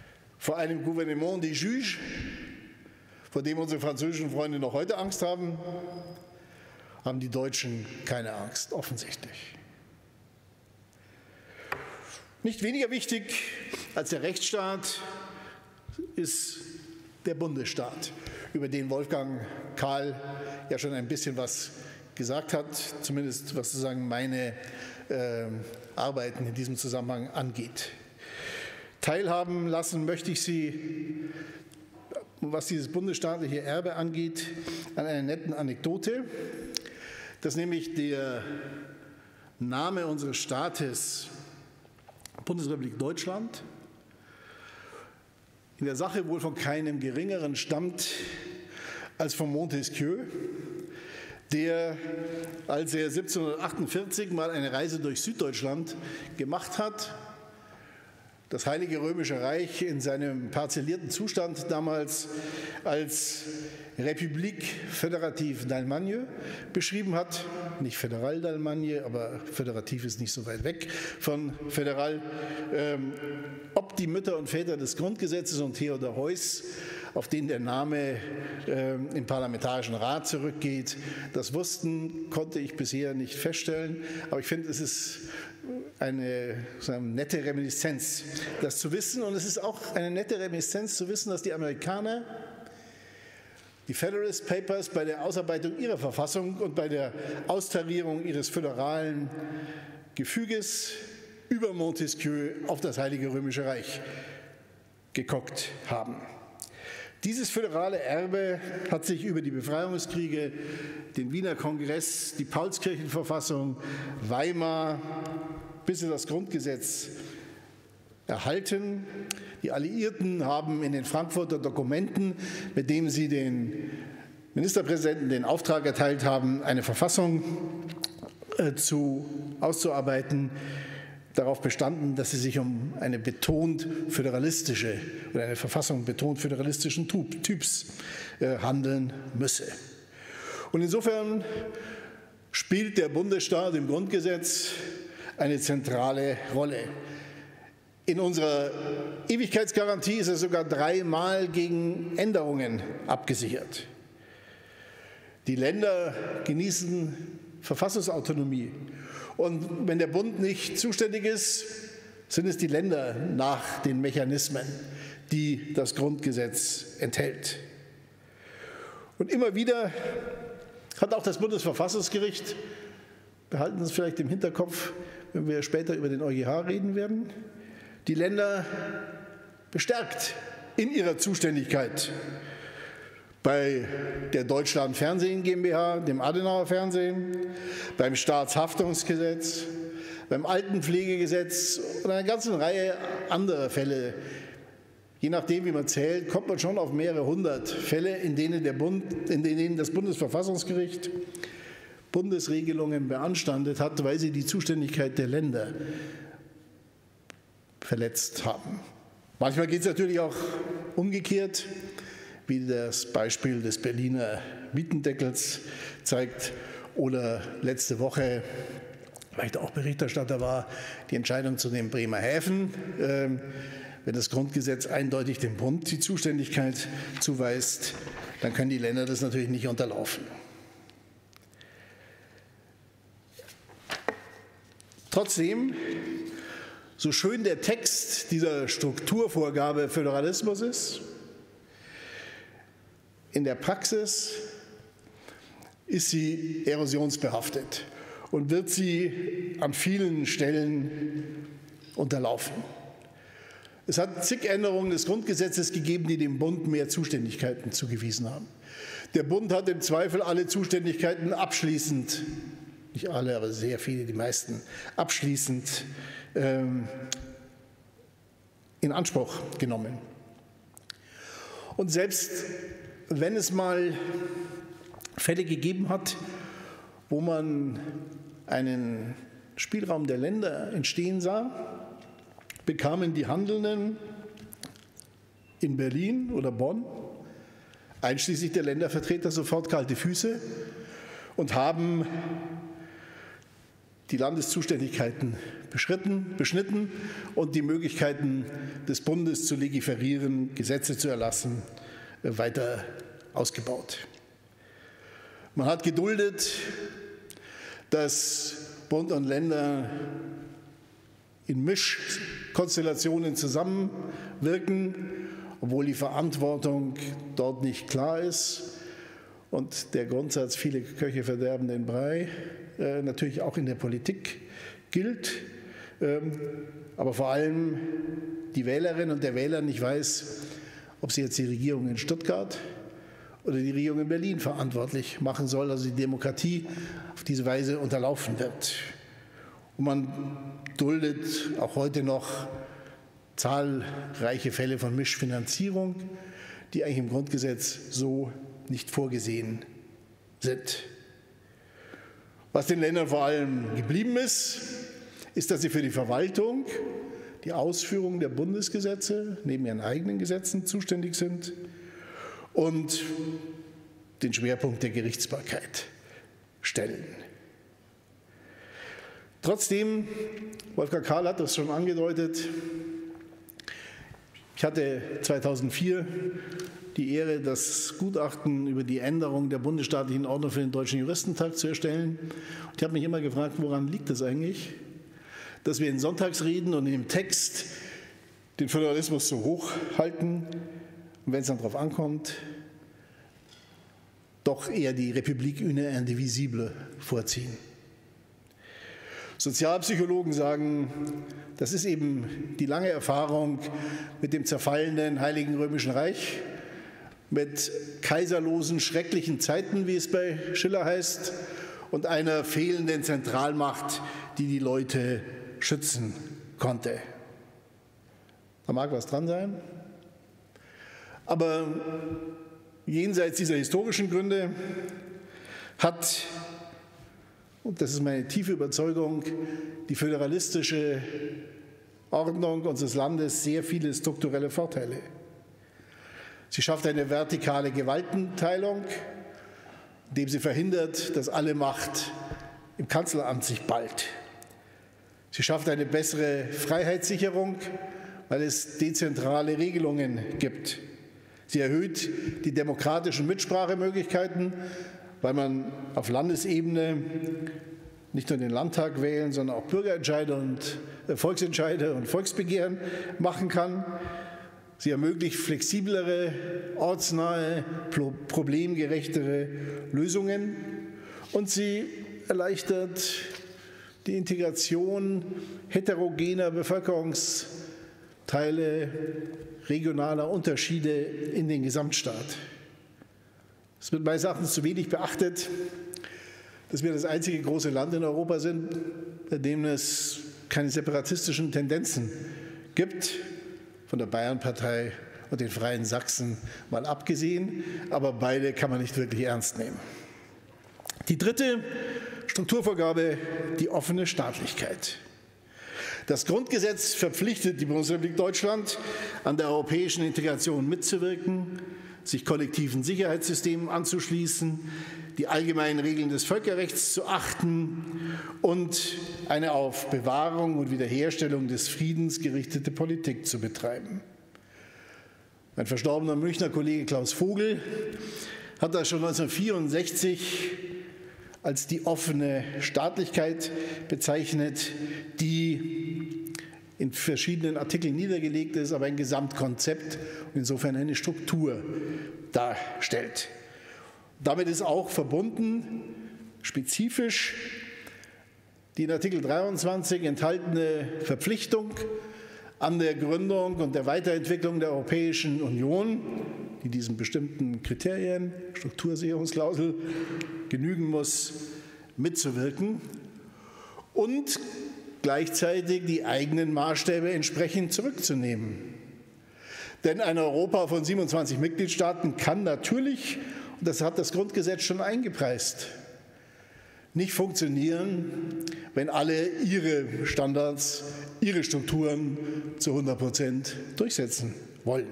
vor einem Gouvernement des Juges, vor dem unsere französischen Freunde noch heute Angst haben, haben die Deutschen keine Angst, offensichtlich. Nicht weniger wichtig als der Rechtsstaat ist der Bundesstaat, über den Wolfgang Kahl ja schon ein bisschen was gesagt hat, zumindest was sozusagen meine Arbeiten in diesem Zusammenhang angeht. Teilhaben lassen möchte ich Sie, was dieses bundesstaatliche Erbe angeht, an einer netten Anekdote, dass nämlich der Name unseres Staates Bundesrepublik Deutschland in der Sache wohl von keinem Geringeren stammt als von Montesquieu, der, als er 1748 mal eine Reise durch Süddeutschland gemacht hat, das Heilige Römische Reich in seinem parzellierten Zustand damals als République Fédérative d'Allemagne beschrieben hat. Nicht Föderal d'Allemagne, aber föderativ ist nicht so weit weg von föderal. Ob die Mütter und Väter des Grundgesetzes und Theodor Heuss, auf den der Name im Parlamentarischen Rat zurückgeht, das wussten, konnte ich bisher nicht feststellen. Aber ich finde, es ist eine nette Reminiszenz, das zu wissen. Und es ist auch eine nette Reminiszenz zu wissen, dass die Amerikaner die Federalist Papers bei der Ausarbeitung ihrer Verfassung und bei der Austarierung ihres föderalen Gefüges über Montesquieu auf das Heilige Römische Reich geguckt haben. Dieses föderale Erbe hat sich über die Befreiungskriege, den Wiener Kongress, die Paulskirchenverfassung, Weimar bis in das Grundgesetz erhalten. Die Alliierten haben in den Frankfurter Dokumenten, mit denen sie den Ministerpräsidenten den Auftrag erteilt haben, eine Verfassung auszuarbeiten, darauf bestanden, dass es sich um eine betont föderalistische oder eine Verfassung betont föderalistischen Typs handeln müsse. Und insofern spielt der Bundesstaat im Grundgesetz eine zentrale Rolle. In unserer Ewigkeitsgarantie ist er sogar 3-mal gegen Änderungen abgesichert. Die Länder genießen Verfassungsautonomie. Und wenn der Bund nicht zuständig ist, sind es die Länder nach den Mechanismen, die das Grundgesetz enthält. Und immer wieder hat auch das Bundesverfassungsgericht, behalten Sie es vielleicht im Hinterkopf, wenn wir später über den EuGH reden werden, die Länder bestärkt in ihrer Zuständigkeit. Bei der Deutschland Fernsehen GmbH, dem Adenauer Fernsehen, beim Staatshaftungsgesetz, beim Altenpflegegesetz und einer ganzen Reihe anderer Fälle. Je nachdem, wie man zählt, kommt man schon auf mehrere hundert Fälle, in denen das Bundesverfassungsgericht Bundesregelungen beanstandet hat, weil sie die Zuständigkeit der Länder verletzt haben. Manchmal geht es natürlich auch umgekehrt, wie das Beispiel des Berliner Mietendeckels zeigt oder letzte Woche, weil ich da auch Berichterstatter war, die Entscheidung zu den Bremer Häfen. Wenn das Grundgesetz eindeutig dem Bund die Zuständigkeit zuweist, dann können die Länder das natürlich nicht unterlaufen. Trotzdem, so schön der Text dieser Strukturvorgabe Föderalismus ist, in der Praxis ist sie erosionsbehaftet und wird sie an vielen Stellen unterlaufen. Es hat zig Änderungen des Grundgesetzes gegeben, die dem Bund mehr Zuständigkeiten zugewiesen haben. Der Bund hat im Zweifel alle Zuständigkeiten abschließend, nicht alle, aber sehr viele, die meisten, abschließend in Anspruch genommen. Und selbst wenn es mal Fälle gegeben hat, wo man einen Spielraum der Länder entstehen sah, bekamen die Handelnden in Berlin oder Bonn, einschließlich der Ländervertreter, sofort kalte Füße und haben die Landeszuständigkeiten beschnitten und die Möglichkeiten des Bundes zu legiferieren, Gesetze zu erlassen, weiter ausgebaut. Man hat geduldet, dass Bund und Länder in Mischkonstellationen zusammenwirken, obwohl die Verantwortung dort nicht klar ist und der Grundsatz, viele Köche verderben den Brei, natürlich auch in der Politik gilt, aber vor allem die Wählerin und der Wähler nicht weiß, ob sie jetzt die Regierung in Stuttgart oder die Regierung in Berlin verantwortlich machen soll, also die Demokratie auf diese Weise unterlaufen wird. Und man duldet auch heute noch zahlreiche Fälle von Mischfinanzierung, die eigentlich im Grundgesetz so nicht vorgesehen sind. Was den Ländern vor allem geblieben ist, ist, dass sie für die Verwaltung, die Ausführung der Bundesgesetze neben ihren eigenen Gesetzen zuständig sind und den Schwerpunkt der Gerichtsbarkeit stellen. Trotzdem, Wolfgang Karl hat das schon angedeutet, ich hatte 2004 die Ehre, das Gutachten über die Änderung der bundesstaatlichen Ordnung für den Deutschen Juristentag zu erstellen. Ich habe mich immer gefragt, woran liegt das eigentlich, dass wir in Sonntagsreden und im Text den Föderalismus so hoch halten und wenn es dann darauf ankommt, doch eher die République une indivisible vorziehen. Sozialpsychologen sagen, das ist eben die lange Erfahrung mit dem zerfallenden Heiligen Römischen Reich, mit kaiserlosen, schrecklichen Zeiten, wie es bei Schiller heißt, und einer fehlenden Zentralmacht, die die Leute schützen konnte. Da mag was dran sein, aber jenseits dieser historischen Gründe hat, und das ist meine tiefe Überzeugung, die föderalistische Ordnung unseres Landes sehr viele strukturelle Vorteile. Sie schafft eine vertikale Gewaltenteilung, indem sie verhindert, dass alle Macht im Kanzleramt sich ballt. Sie schafft eine bessere Freiheitssicherung, weil es dezentrale Regelungen gibt. Sie erhöht die demokratischen Mitsprachemöglichkeiten, weil man auf Landesebene nicht nur den Landtag wählen, sondern auch Bürgerentscheide und Volksentscheide und Volksbegehren machen kann. Sie ermöglicht flexiblere, ortsnahe, problemgerechtere Lösungen und sie erleichtert die Integration heterogener Bevölkerungsteile, regionaler Unterschiede in den Gesamtstaat. Es wird meines Erachtens zu wenig beachtet, dass wir das einzige große Land in Europa sind, bei dem es keine separatistischen Tendenzen gibt, von der Bayernpartei und den Freien Sachsen mal abgesehen, aber beide kann man nicht wirklich ernst nehmen. Die dritte Strukturvorgabe, die offene Staatlichkeit. Das Grundgesetz verpflichtet die Bundesrepublik Deutschland, an der europäischen Integration mitzuwirken, sich kollektiven Sicherheitssystemen anzuschließen, die allgemeinen Regeln des Völkerrechts zu achten und eine auf Bewahrung und Wiederherstellung des Friedens gerichtete Politik zu betreiben. Mein verstorbener Münchner Kollege Klaus Vogel hat das schon 1964 als die offene Staatlichkeit bezeichnet, die in verschiedenen Artikeln niedergelegt ist, aber ein Gesamtkonzept und insofern eine Struktur darstellt. Damit ist auch verbunden, spezifisch, die in Artikel 23 enthaltene Verpflichtung an der Gründung und der Weiterentwicklung der Europäischen Union, die diesen bestimmten Kriterien, Struktursicherungsklausel, genügen muss, mitzuwirken und gleichzeitig die eigenen Maßstäbe entsprechend zurückzunehmen. Denn ein Europa von 27 Mitgliedstaaten kann natürlich, und das hat das Grundgesetz schon eingepreist, nicht funktionieren, wenn alle ihre Standards, ihre Strukturen zu 100% durchsetzen wollen.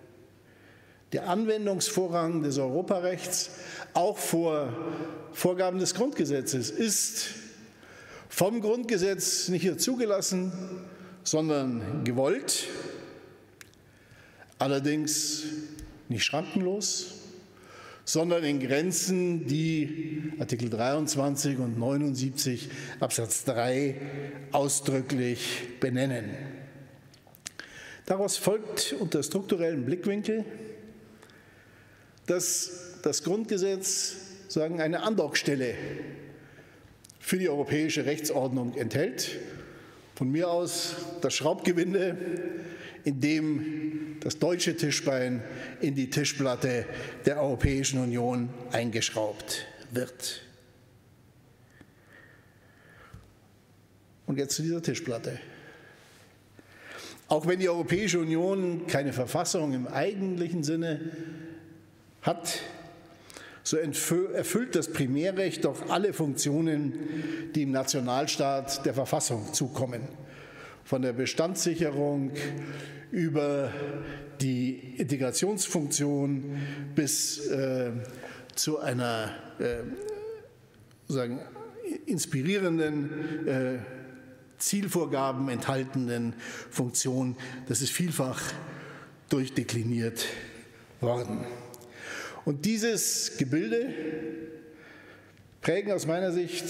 Der Anwendungsvorrang des Europarechts, auch vor Vorgaben des Grundgesetzes, ist vom Grundgesetz nicht nur zugelassen, sondern gewollt, allerdings nicht schrankenlos, sondern in Grenzen, die Artikel 23 und 79 Absatz 3 ausdrücklich benennen. Daraus folgt unter strukturellem Blickwinkel, dass das Grundgesetz sagen, eine Andockstelle für die europäische Rechtsordnung enthält. Von mir aus das Schraubgewinde, in dem das deutsche Tischbein in die Tischplatte der Europäischen Union eingeschraubt wird. Und jetzt zu dieser Tischplatte. Auch wenn die Europäische Union keine Verfassung im eigentlichen Sinne hat, so erfüllt das Primärrecht doch alle Funktionen, die im Nationalstaat der Verfassung zukommen. Von der Bestandssicherung über die Integrationsfunktion bis zu einer inspirierenden, Zielvorgaben enthaltenden Funktion. Das ist vielfach durchdekliniert worden. Und dieses Gebilde prägen aus meiner Sicht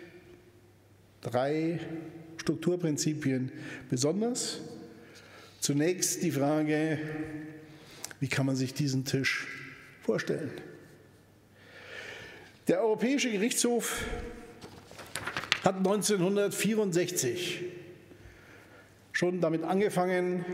3 Strukturprinzipien besonders. Zunächst die Frage, wie kann man sich diesen Tisch vorstellen? Der Europäische Gerichtshof hat 1964 schon damit angefangen,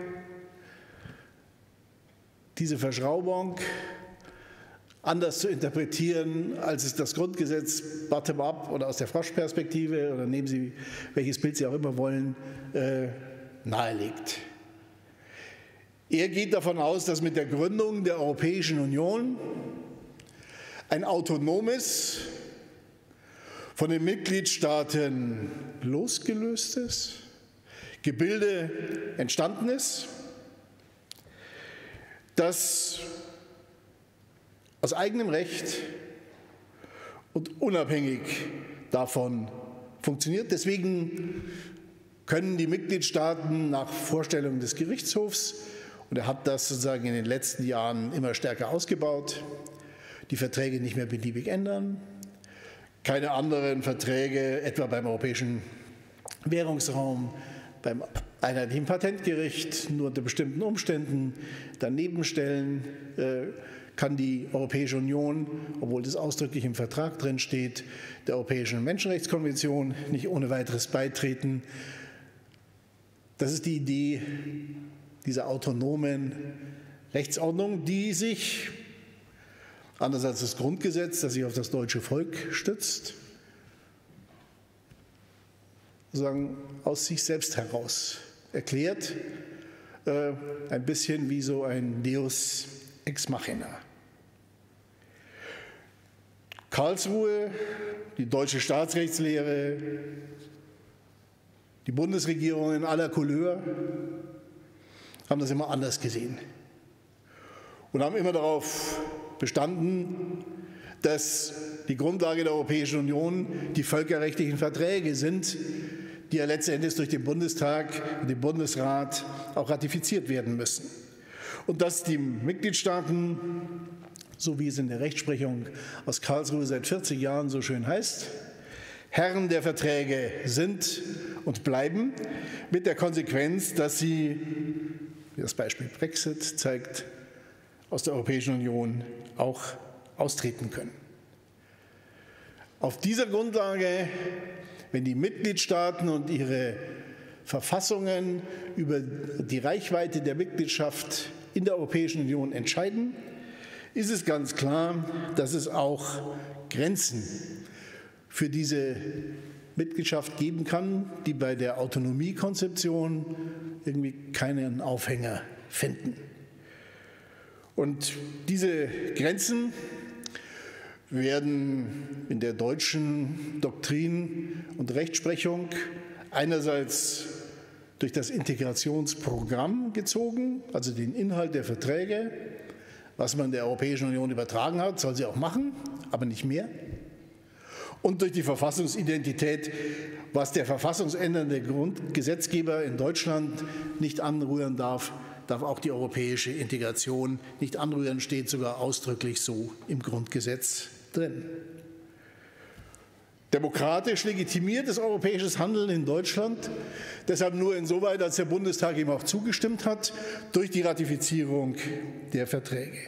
diese Verschraubung anders zu interpretieren, als es das Grundgesetz bottom-up oder aus der Froschperspektive oder nehmen Sie, welches Bild Sie auch immer wollen, nahelegt. Er geht davon aus, dass mit der Gründung der Europäischen Union ein autonomes, von den Mitgliedstaaten losgelöstes Gebilde entstanden ist, das aus eigenem Recht und unabhängig davon funktioniert. Deswegen können die Mitgliedstaaten nach Vorstellung des Gerichtshofs, und er hat das sozusagen in den letzten Jahren immer stärker ausgebaut, die Verträge nicht mehr beliebig ändern, keine anderen Verträge, etwa beim Europäischen Währungsraum, beim Einheitlichen Patentgericht, nur unter bestimmten Umständen daneben stellen, kann die Europäische Union, obwohl das ausdrücklich im Vertrag drin steht, der Europäischen Menschenrechtskonvention nicht ohne weiteres beitreten. Das ist die Idee dieser autonomen Rechtsordnung, die sich, anders als das Grundgesetz, das sich auf das deutsche Volk stützt, sozusagen aus sich selbst heraus erklärt, ein bisschen wie so ein Deus ex machina. Karlsruhe, die deutsche Staatsrechtslehre, die Bundesregierungen aller Couleur haben das immer anders gesehen und haben immer darauf bestanden, dass die Grundlage der Europäischen Union die völkerrechtlichen Verträge sind, die ja letztendlich durch den Bundestag und den Bundesrat auch ratifiziert werden müssen. Und dass die Mitgliedstaaten, so wie es in der Rechtsprechung aus Karlsruhe seit 40 Jahren so schön heißt, Herren der Verträge sind und bleiben, mit der Konsequenz, dass sie, wie das Beispiel Brexit zeigt, aus der Europäischen Union auch austreten können. Auf dieser Grundlage, wenn die Mitgliedstaaten und ihre Verfassungen über die Reichweite der Mitgliedschaft in der Europäischen Union entscheiden, ist es ganz klar, dass es auch Grenzen für diese Mitgliedschaft geben kann, die bei der Autonomiekonzeption irgendwie keinen Aufhänger finden. Und diese Grenzen werden in der deutschen Doktrin und Rechtsprechung einerseits durch das Integrationsprogramm gezogen, also den Inhalt der Verträge, was man der Europäischen Union übertragen hat, soll sie auch machen, aber nicht mehr. Und durch die Verfassungsidentität was der verfassungsändernde Gesetzgeber in Deutschland nicht anrühren darf, darf auch die europäische Integration nicht anrühren, steht sogar ausdrücklich so im Grundgesetz drin. Demokratisch legitimiertes europäisches Handeln in Deutschland, deshalb nur insoweit, als der Bundestag ihm auch zugestimmt hat, durch die Ratifizierung der Verträge.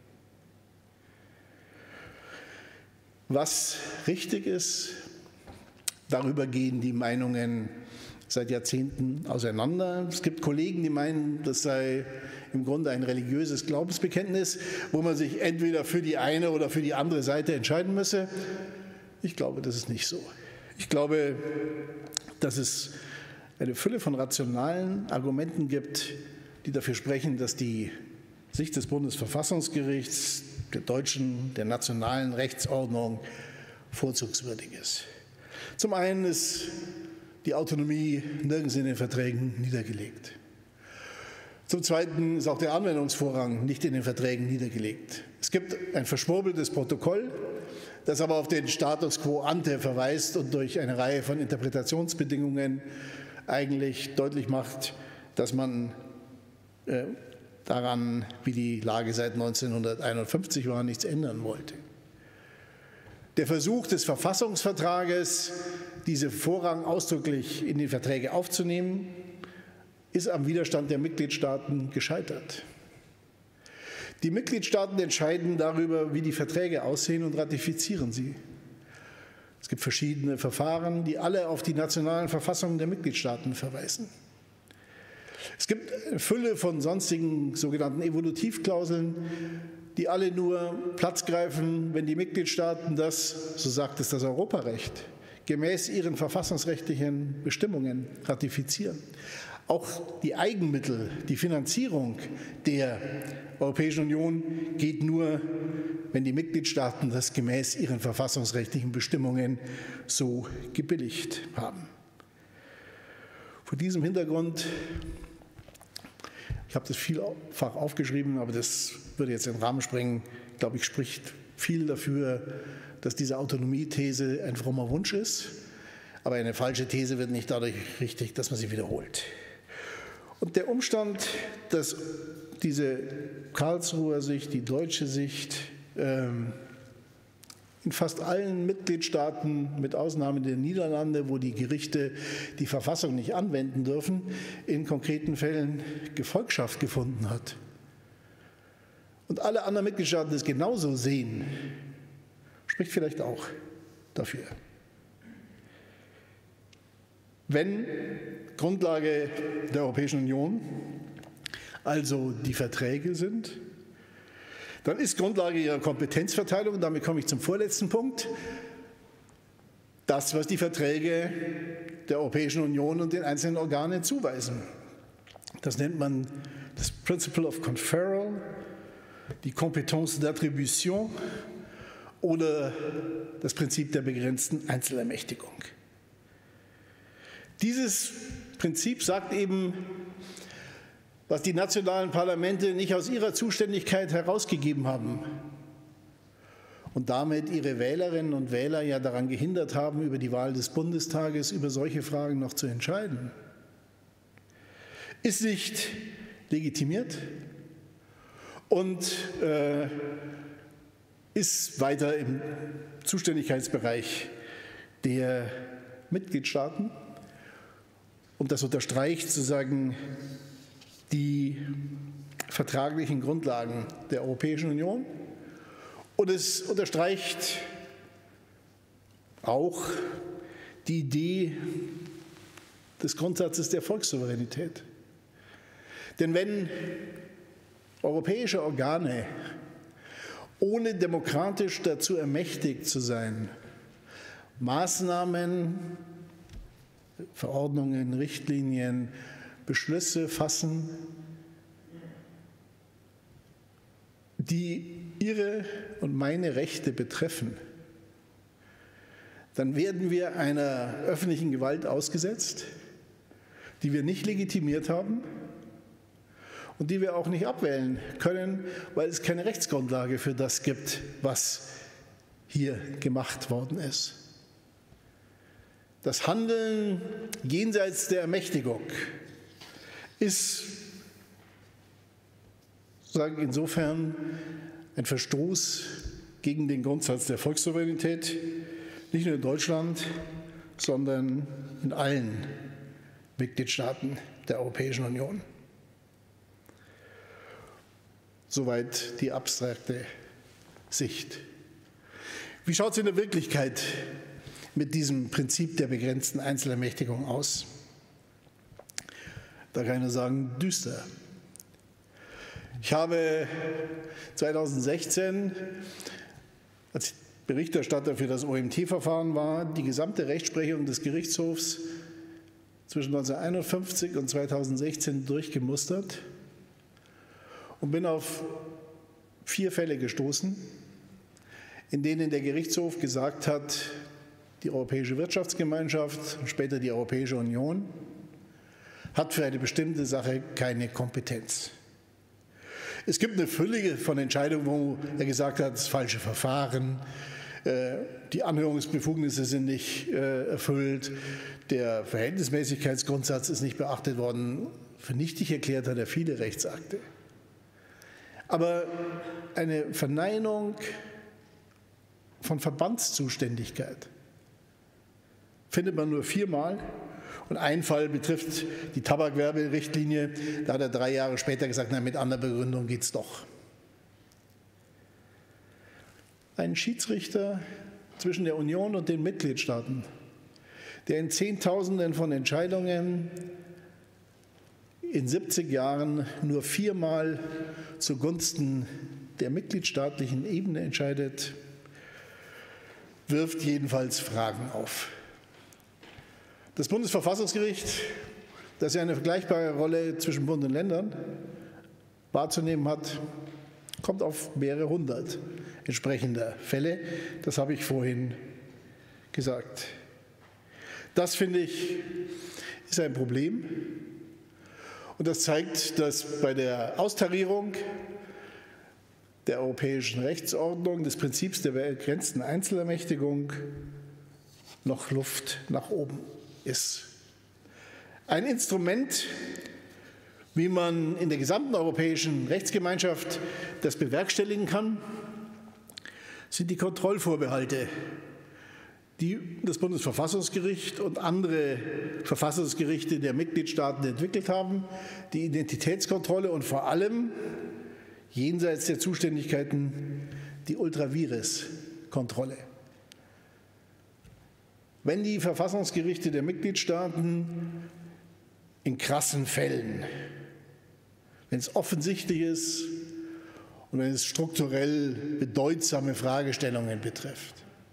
Was richtig ist, darüber gehen die Meinungen seit Jahrzehnten auseinander. Es gibt Kollegen, die meinen, das sei im Grunde ein religiöses Glaubensbekenntnis, wo man sich entweder für die eine oder für die andere Seite entscheiden müsse. Ich glaube, das ist nicht so. Ich glaube, dass es eine Fülle von rationalen Argumenten gibt, die dafür sprechen, dass die Sicht des Bundesverfassungsgerichts, der deutschen, der nationalen Rechtsordnung vorzugswürdig ist. Zum einen ist die Autonomie nirgends in den Verträgen niedergelegt. Zum Zweiten ist auch der Anwendungsvorrang nicht in den Verträgen niedergelegt. Es gibt ein verschwurbeltes Protokoll, das aber auf den Status quo ante verweist und durch eine Reihe von Interpretationsbedingungen eigentlich deutlich macht, dass man daran, wie die Lage seit 1951 war, nichts ändern wollte. Der Versuch des Verfassungsvertrages, diesen Vorrang ausdrücklich in die Verträge aufzunehmen, ist am Widerstand der Mitgliedstaaten gescheitert. Die Mitgliedstaaten entscheiden darüber, wie die Verträge aussehen und ratifizieren sie. Es gibt verschiedene Verfahren, die alle auf die nationalen Verfassungen der Mitgliedstaaten verweisen. Es gibt eine Fülle von sonstigen sogenannten Evolutivklauseln, die alle nur Platz greifen, wenn die Mitgliedstaaten das, so sagt es das Europarecht, gemäß ihren verfassungsrechtlichen Bestimmungen ratifizieren. Auch die Eigenmittel, die Finanzierung der Europäischen Union geht nur, wenn die Mitgliedstaaten das gemäß ihren verfassungsrechtlichen Bestimmungen so gebilligt haben. Vor diesem Hintergrund, ich habe das vielfach aufgeschrieben, aber das würde jetzt den Rahmen sprengen, glaube ich, spricht viel dafür, dass diese Autonomiethese ein frommer Wunsch ist. Aber eine falsche These wird nicht dadurch richtig, dass man sie wiederholt. Und der Umstand, dass diese Karlsruher Sicht, die deutsche Sicht, in fast allen Mitgliedstaaten, mit Ausnahme der Niederlande, wo die Gerichte die Verfassung nicht anwenden dürfen, in konkreten Fällen Gefolgschaft gefunden hat. Und alle anderen Mitgliedstaaten das genauso sehen, spricht vielleicht auch dafür. Wenn Grundlage der Europäischen Union also die Verträge sind, dann ist Grundlage ihrer Kompetenzverteilung, und damit komme ich zum vorletzten Punkt, das, was die Verträge der Europäischen Union und den einzelnen Organen zuweisen. Das nennt man das Principle of Conferral, die Compétence d'attribution oder das Prinzip der begrenzten Einzelermächtigung. Dieses Prinzip sagt eben, was die nationalen Parlamente nicht aus ihrer Zuständigkeit herausgegeben haben und damit ihre Wählerinnen und Wähler ja daran gehindert haben, über die Wahl des Bundestages über solche Fragen noch zu entscheiden, ist nicht legitimiert und ist weiter im Zuständigkeitsbereich der Mitgliedstaaten. Und das unterstreicht sozusagen die vertraglichen Grundlagen der Europäischen Union. Und es unterstreicht auch die Idee des Grundsatzes der Volkssouveränität. Denn wenn europäische Organe ohne demokratisch dazu ermächtigt zu sein, Maßnahmen, Verordnungen, Richtlinien, Beschlüsse fassen, die ihre und meine Rechte betreffen, dann werden wir einer öffentlichen Gewalt ausgesetzt, die wir nicht legitimiert haben und die wir auch nicht abwählen können, weil es keine Rechtsgrundlage für das gibt, was hier gemacht worden ist. Das Handeln jenseits der Ermächtigung ist sozusagen insofern ein Verstoß gegen den Grundsatz der Volkssouveränität, nicht nur in Deutschland, sondern in allen Mitgliedstaaten der Europäischen Union. Soweit die abstrakte Sicht. Wie schaut es in der Wirklichkeit mit diesem Prinzip der begrenzten Einzelermächtigung aus? Da kann ich sagen, düster. Ich habe 2016, als ich Berichterstatter für das OMT-Verfahren war, die gesamte Rechtsprechung des Gerichtshofs zwischen 1951 und 2016 durchgemustert und bin auf 4 Fälle gestoßen, in denen der Gerichtshof gesagt hat, die Europäische Wirtschaftsgemeinschaft und später die Europäische Union hat für eine bestimmte Sache keine Kompetenz. Es gibt eine Fülle von Entscheidungen, wo er gesagt hat, das falsche Verfahren, die Anhörungsbefugnisse sind nicht erfüllt, der Verhältnismäßigkeitsgrundsatz ist nicht beachtet worden. Für nichtig erklärt hat er viele Rechtsakte. Aber eine Verneinung von Verbandszuständigkeit findet man nur 4-mal. Und ein Fall betrifft die Tabakwerberichtlinie. Da hat er 3 Jahre später gesagt, na, mit anderer Begründung geht es doch. Ein Schiedsrichter zwischen der Union und den Mitgliedstaaten, der in Zehntausenden von Entscheidungen in 70 Jahren nur 4-mal zugunsten der mitgliedstaatlichen Ebene entscheidet, wirft jedenfalls Fragen auf. Das Bundesverfassungsgericht, das ja eine vergleichbare Rolle zwischen Bund und Ländern wahrzunehmen hat, kommt auf mehrere 100 entsprechender Fälle. Das habe ich vorhin gesagt. Das, finde ich, ist ein Problem. Und das zeigt, dass bei der Austarierung der europäischen Rechtsordnung des Prinzips der begrenzten Einzelermächtigung noch Luft nach oben ist. Ein Instrument, wie man in der gesamten europäischen Rechtsgemeinschaft das bewerkstelligen kann, sind die Kontrollvorbehalte, die das Bundesverfassungsgericht und andere Verfassungsgerichte der Mitgliedstaaten entwickelt haben, die Identitätskontrolle und vor allem jenseits der Zuständigkeiten die Ultra-Vires-Kontrolle. Wenn die Verfassungsgerichte der Mitgliedstaaten in krassen Fällen, wenn es offensichtlich ist und wenn es strukturell bedeutsame Fragestellungen betrifft,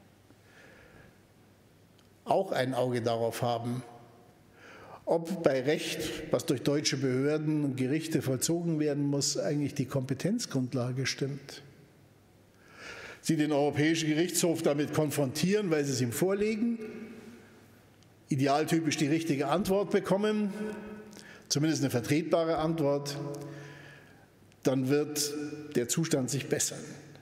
auch ein Auge darauf haben, ob bei Recht, was durch deutsche Behörden und Gerichte vollzogen werden muss, eigentlich die Kompetenzgrundlage stimmt. Sie den Europäischen Gerichtshof damit konfrontieren, weil sie es ihm vorlegen, idealtypisch die richtige Antwort bekommen, zumindest eine vertretbare Antwort, dann wird der Zustand sich bessern.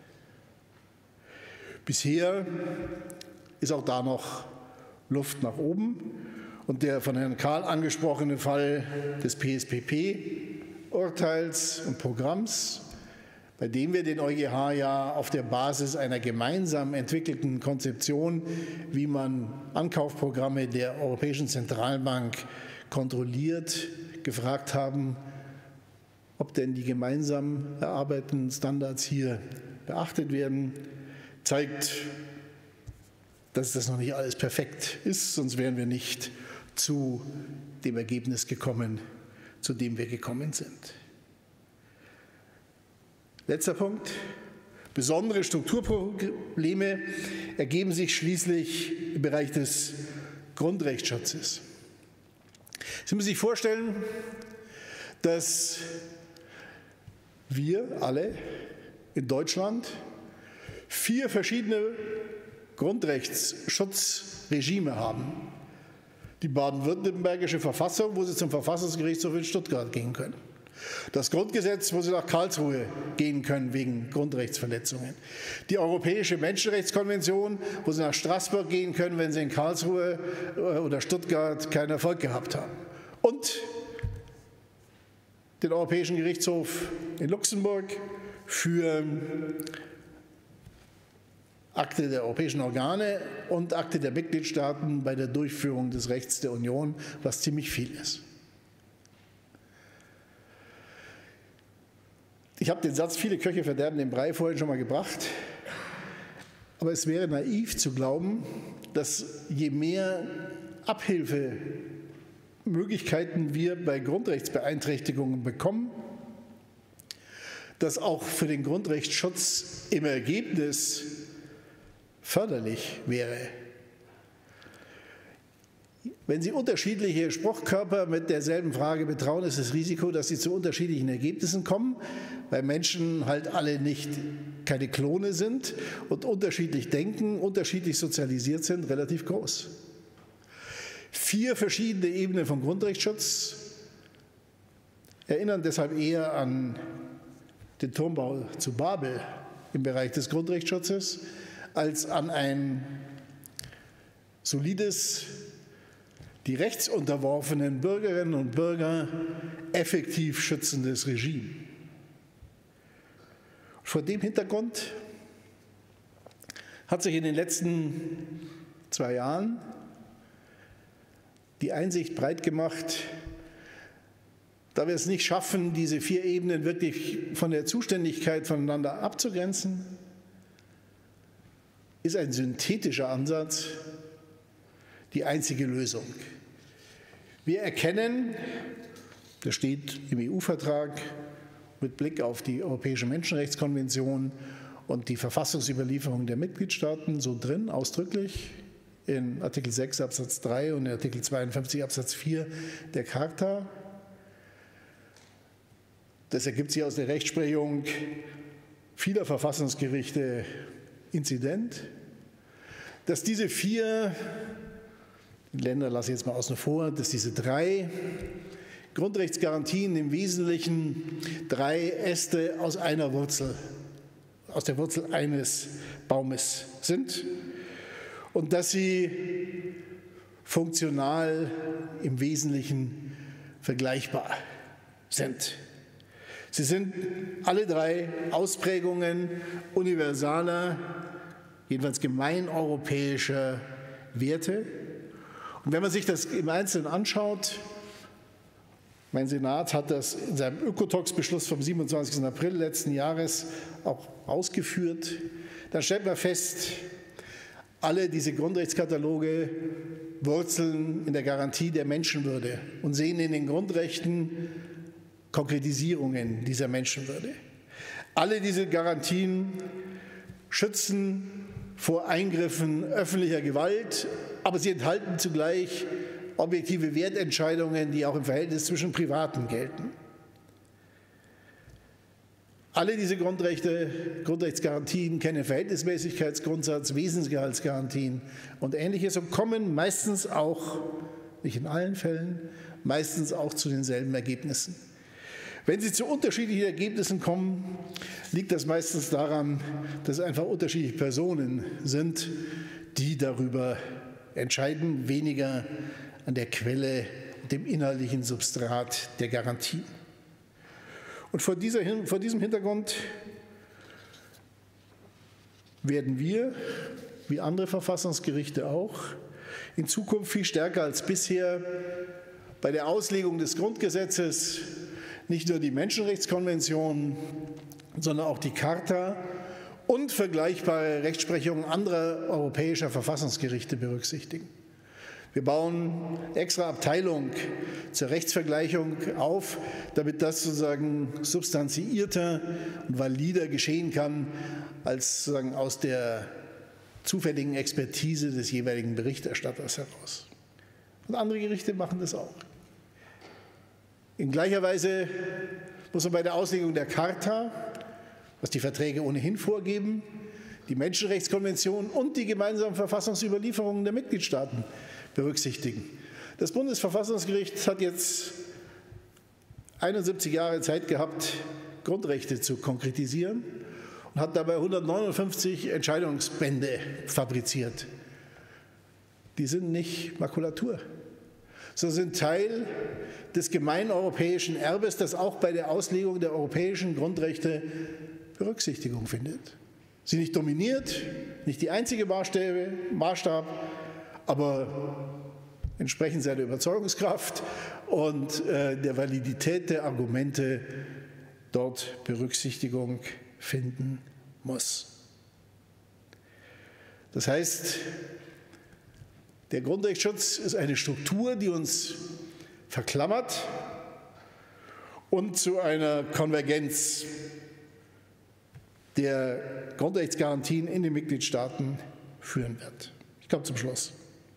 Bisher ist auch da noch Luft nach oben. Und der von Herrn Karl angesprochene Fall des PSPP-Urteils und Programms, bei dem wir den EuGH ja auf der Basis einer gemeinsam entwickelten Konzeption, wie man Ankaufprogramme der Europäischen Zentralbank kontrolliert, gefragt haben, ob denn die gemeinsam erarbeiteten Standards hier beachtet werden, zeigt, dass das noch nicht alles perfekt ist, sonst wären wir nicht zu dem Ergebnis gekommen, zu dem wir gekommen sind. Letzter Punkt. Besondere Strukturprobleme ergeben sich schließlich im Bereich des Grundrechtsschutzes. Sie müssen sich vorstellen, dass wir alle in Deutschland 4 verschiedene Grundrechtsschutzregime haben. Die baden-württembergische Verfassung, wo Sie zum Verfassungsgerichtshof in Stuttgart gehen können. Das Grundgesetz, wo Sie nach Karlsruhe gehen können wegen Grundrechtsverletzungen. Die Europäische Menschenrechtskonvention, wo Sie nach Straßburg gehen können, wenn Sie in Karlsruhe oder Stuttgart keinen Erfolg gehabt haben. Und den Europäischen Gerichtshof in Luxemburg für Akte der europäischen Organe und Akte der Mitgliedstaaten bei der Durchführung des Rechts der Union, was ziemlich viel ist. Ich habe den Satz, viele Köche verderben den Brei, vorhin schon mal gebracht. Aber es wäre naiv zu glauben, dass je mehr Abhilfemöglichkeiten wir bei Grundrechtsbeeinträchtigungen bekommen, dass auch für den Grundrechtsschutz im Ergebnis förderlich wäre. Wenn Sie unterschiedliche Spruchkörper mit derselben Frage betrauen, ist das Risiko, dass sie zu unterschiedlichen Ergebnissen kommen, weil Menschen halt alle keine Klone sind und unterschiedlich denken, unterschiedlich sozialisiert sind, relativ groß. 4 verschiedene Ebenen von Grundrechtsschutz erinnern deshalb eher an den Turmbau zu Babel im Bereich des Grundrechtsschutzes als an ein solides, die rechtsunterworfenen Bürgerinnen und Bürger effektiv schützendes Regime. Vor dem Hintergrund hat sich in den letzten 2 Jahren die Einsicht breit gemacht, da wir es nicht schaffen, diese 4 Ebenen wirklich von der Zuständigkeit voneinander abzugrenzen, ist ein synthetischer Ansatz die einzige Lösung. Wir erkennen, das steht im EU-Vertrag mit Blick auf die Europäische Menschenrechtskonvention und die Verfassungsüberlieferung der Mitgliedstaaten so drin, ausdrücklich in Artikel 6 Absatz 3 und in Artikel 52 Absatz 4 der Charta. Das ergibt sich aus der Rechtsprechung vieler Verfassungsgerichte Inzident, dass diese 4 Länder lasse ich jetzt mal außen vor, dass diese 3 Grundrechtsgarantien im Wesentlichen 3 Äste aus einer Wurzel, aus der Wurzel eines Baumes sind und dass sie funktional im Wesentlichen vergleichbar sind. Sie sind alle 3 Ausprägungen universaler, jedenfalls gemeineuropäischer Werte. Und wenn man sich das im Einzelnen anschaut, mein Senat hat das in seinem Ökotox-Beschluss vom 27. April letzten Jahres auch ausgeführt, dann stellt man fest, alle diese Grundrechtskataloge wurzeln in der Garantie der Menschenwürde und sehen in den Grundrechten Konkretisierungen dieser Menschenwürde. Alle diese Garantien schützen vor Eingriffen öffentlicher Gewalt, aber sie enthalten zugleich objektive Wertentscheidungen, die auch im Verhältnis zwischen Privaten gelten. Alle diese Grundrechtsgarantien kennen Verhältnismäßigkeitsgrundsatz, Wesensgehaltsgarantien und Ähnliches und kommen meistens auch, nicht in allen Fällen, meistens auch zu denselben Ergebnissen. Wenn sie zu unterschiedlichen Ergebnissen kommen, liegt das meistens daran, dass es einfach unterschiedliche Personen sind, die darüber entscheiden, weniger an der Quelle, dem inhaltlichen Substrat der Garantie. Und vor diesem Hintergrund werden wir, wie andere Verfassungsgerichte auch, in Zukunft viel stärker als bisher bei der Auslegung des Grundgesetzes nicht nur die Menschenrechtskonvention, sondern auch die Charta und vergleichbare Rechtsprechungen anderer europäischer Verfassungsgerichte berücksichtigen. Wir bauen extra Abteilung zur Rechtsvergleichung auf, damit das sozusagen substanziierter und valider geschehen kann, als sozusagen aus der zufälligen Expertise des jeweiligen Berichterstatters heraus. Und andere Gerichte machen das auch. In gleicher Weise muss man bei der Auslegung der Charta, was die Verträge ohnehin vorgeben, die Menschenrechtskonvention und die gemeinsamen Verfassungsüberlieferungen der Mitgliedstaaten berücksichtigen. Das Bundesverfassungsgericht hat jetzt 71 Jahre Zeit gehabt, Grundrechte zu konkretisieren und hat dabei 159 Entscheidungsbände fabriziert. Die sind nicht Makulatur, sondern sind Teil des gemeineuropäischen Erbes, das auch bei der Auslegung der europäischen Grundrechte Berücksichtigung findet. Sie nicht dominiert, nicht die einzige Maßstab, aber entsprechend seiner Überzeugungskraft und der Validität der Argumente dort Berücksichtigung finden muss. Das heißt, der Grundrechtsschutz ist eine Struktur, die uns verklammert und zu einer Konvergenz der Grundrechtsgarantien in den Mitgliedstaaten führen wird. Ich komme zum Schluss.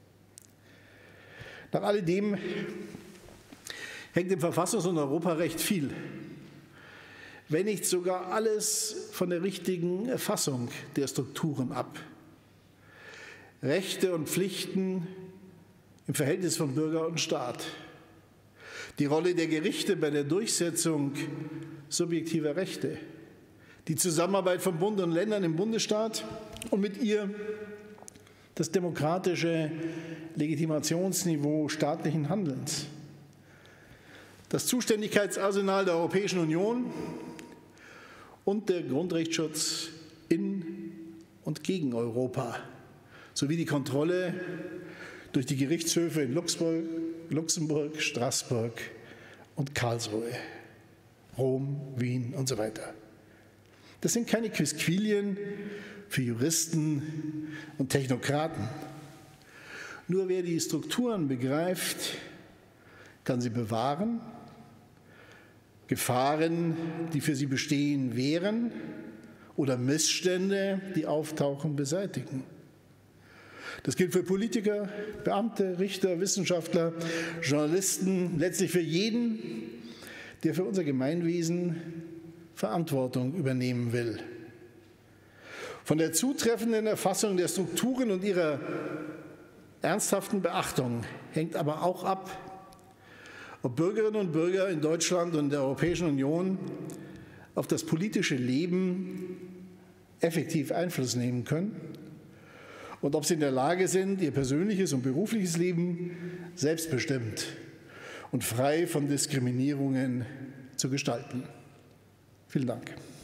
Nach alledem hängt im Verfassungs- und Europarecht viel, wenn nicht sogar alles, von der richtigen Erfassung der Strukturen ab. Rechte und Pflichten im Verhältnis von Bürger und Staat. Die Rolle der Gerichte bei der Durchsetzung subjektiver Rechte. Die Zusammenarbeit von Bund und Ländern im Bundesstaat und mit ihr das demokratische Legitimationsniveau staatlichen Handelns. Das Zuständigkeitsarsenal der Europäischen Union und der Grundrechtsschutz in und gegen Europa, sowie die Kontrolle durch die Gerichtshöfe in Luxemburg, Straßburg und Karlsruhe, Rom, Wien und so weiter. Das sind keine Quisquilien für Juristen und Technokraten. Nur wer die Strukturen begreift, kann sie bewahren, Gefahren, die für sie bestehen, wehren oder Missstände, die auftauchen, beseitigen. Das gilt für Politiker, Beamte, Richter, Wissenschaftler, Journalisten, letztlich für jeden, der für unser Gemeinwesen Verantwortung übernehmen will. Von der zutreffenden Erfassung der Strukturen und ihrer ernsthaften Beachtung hängt aber auch ab, ob Bürgerinnen und Bürger in Deutschland und der Europäischen Union auf das politische Leben effektiv Einfluss nehmen können und ob sie in der Lage sind, ihr persönliches und berufliches Leben selbstbestimmt und frei von Diskriminierungen zu gestalten. Vielen Dank.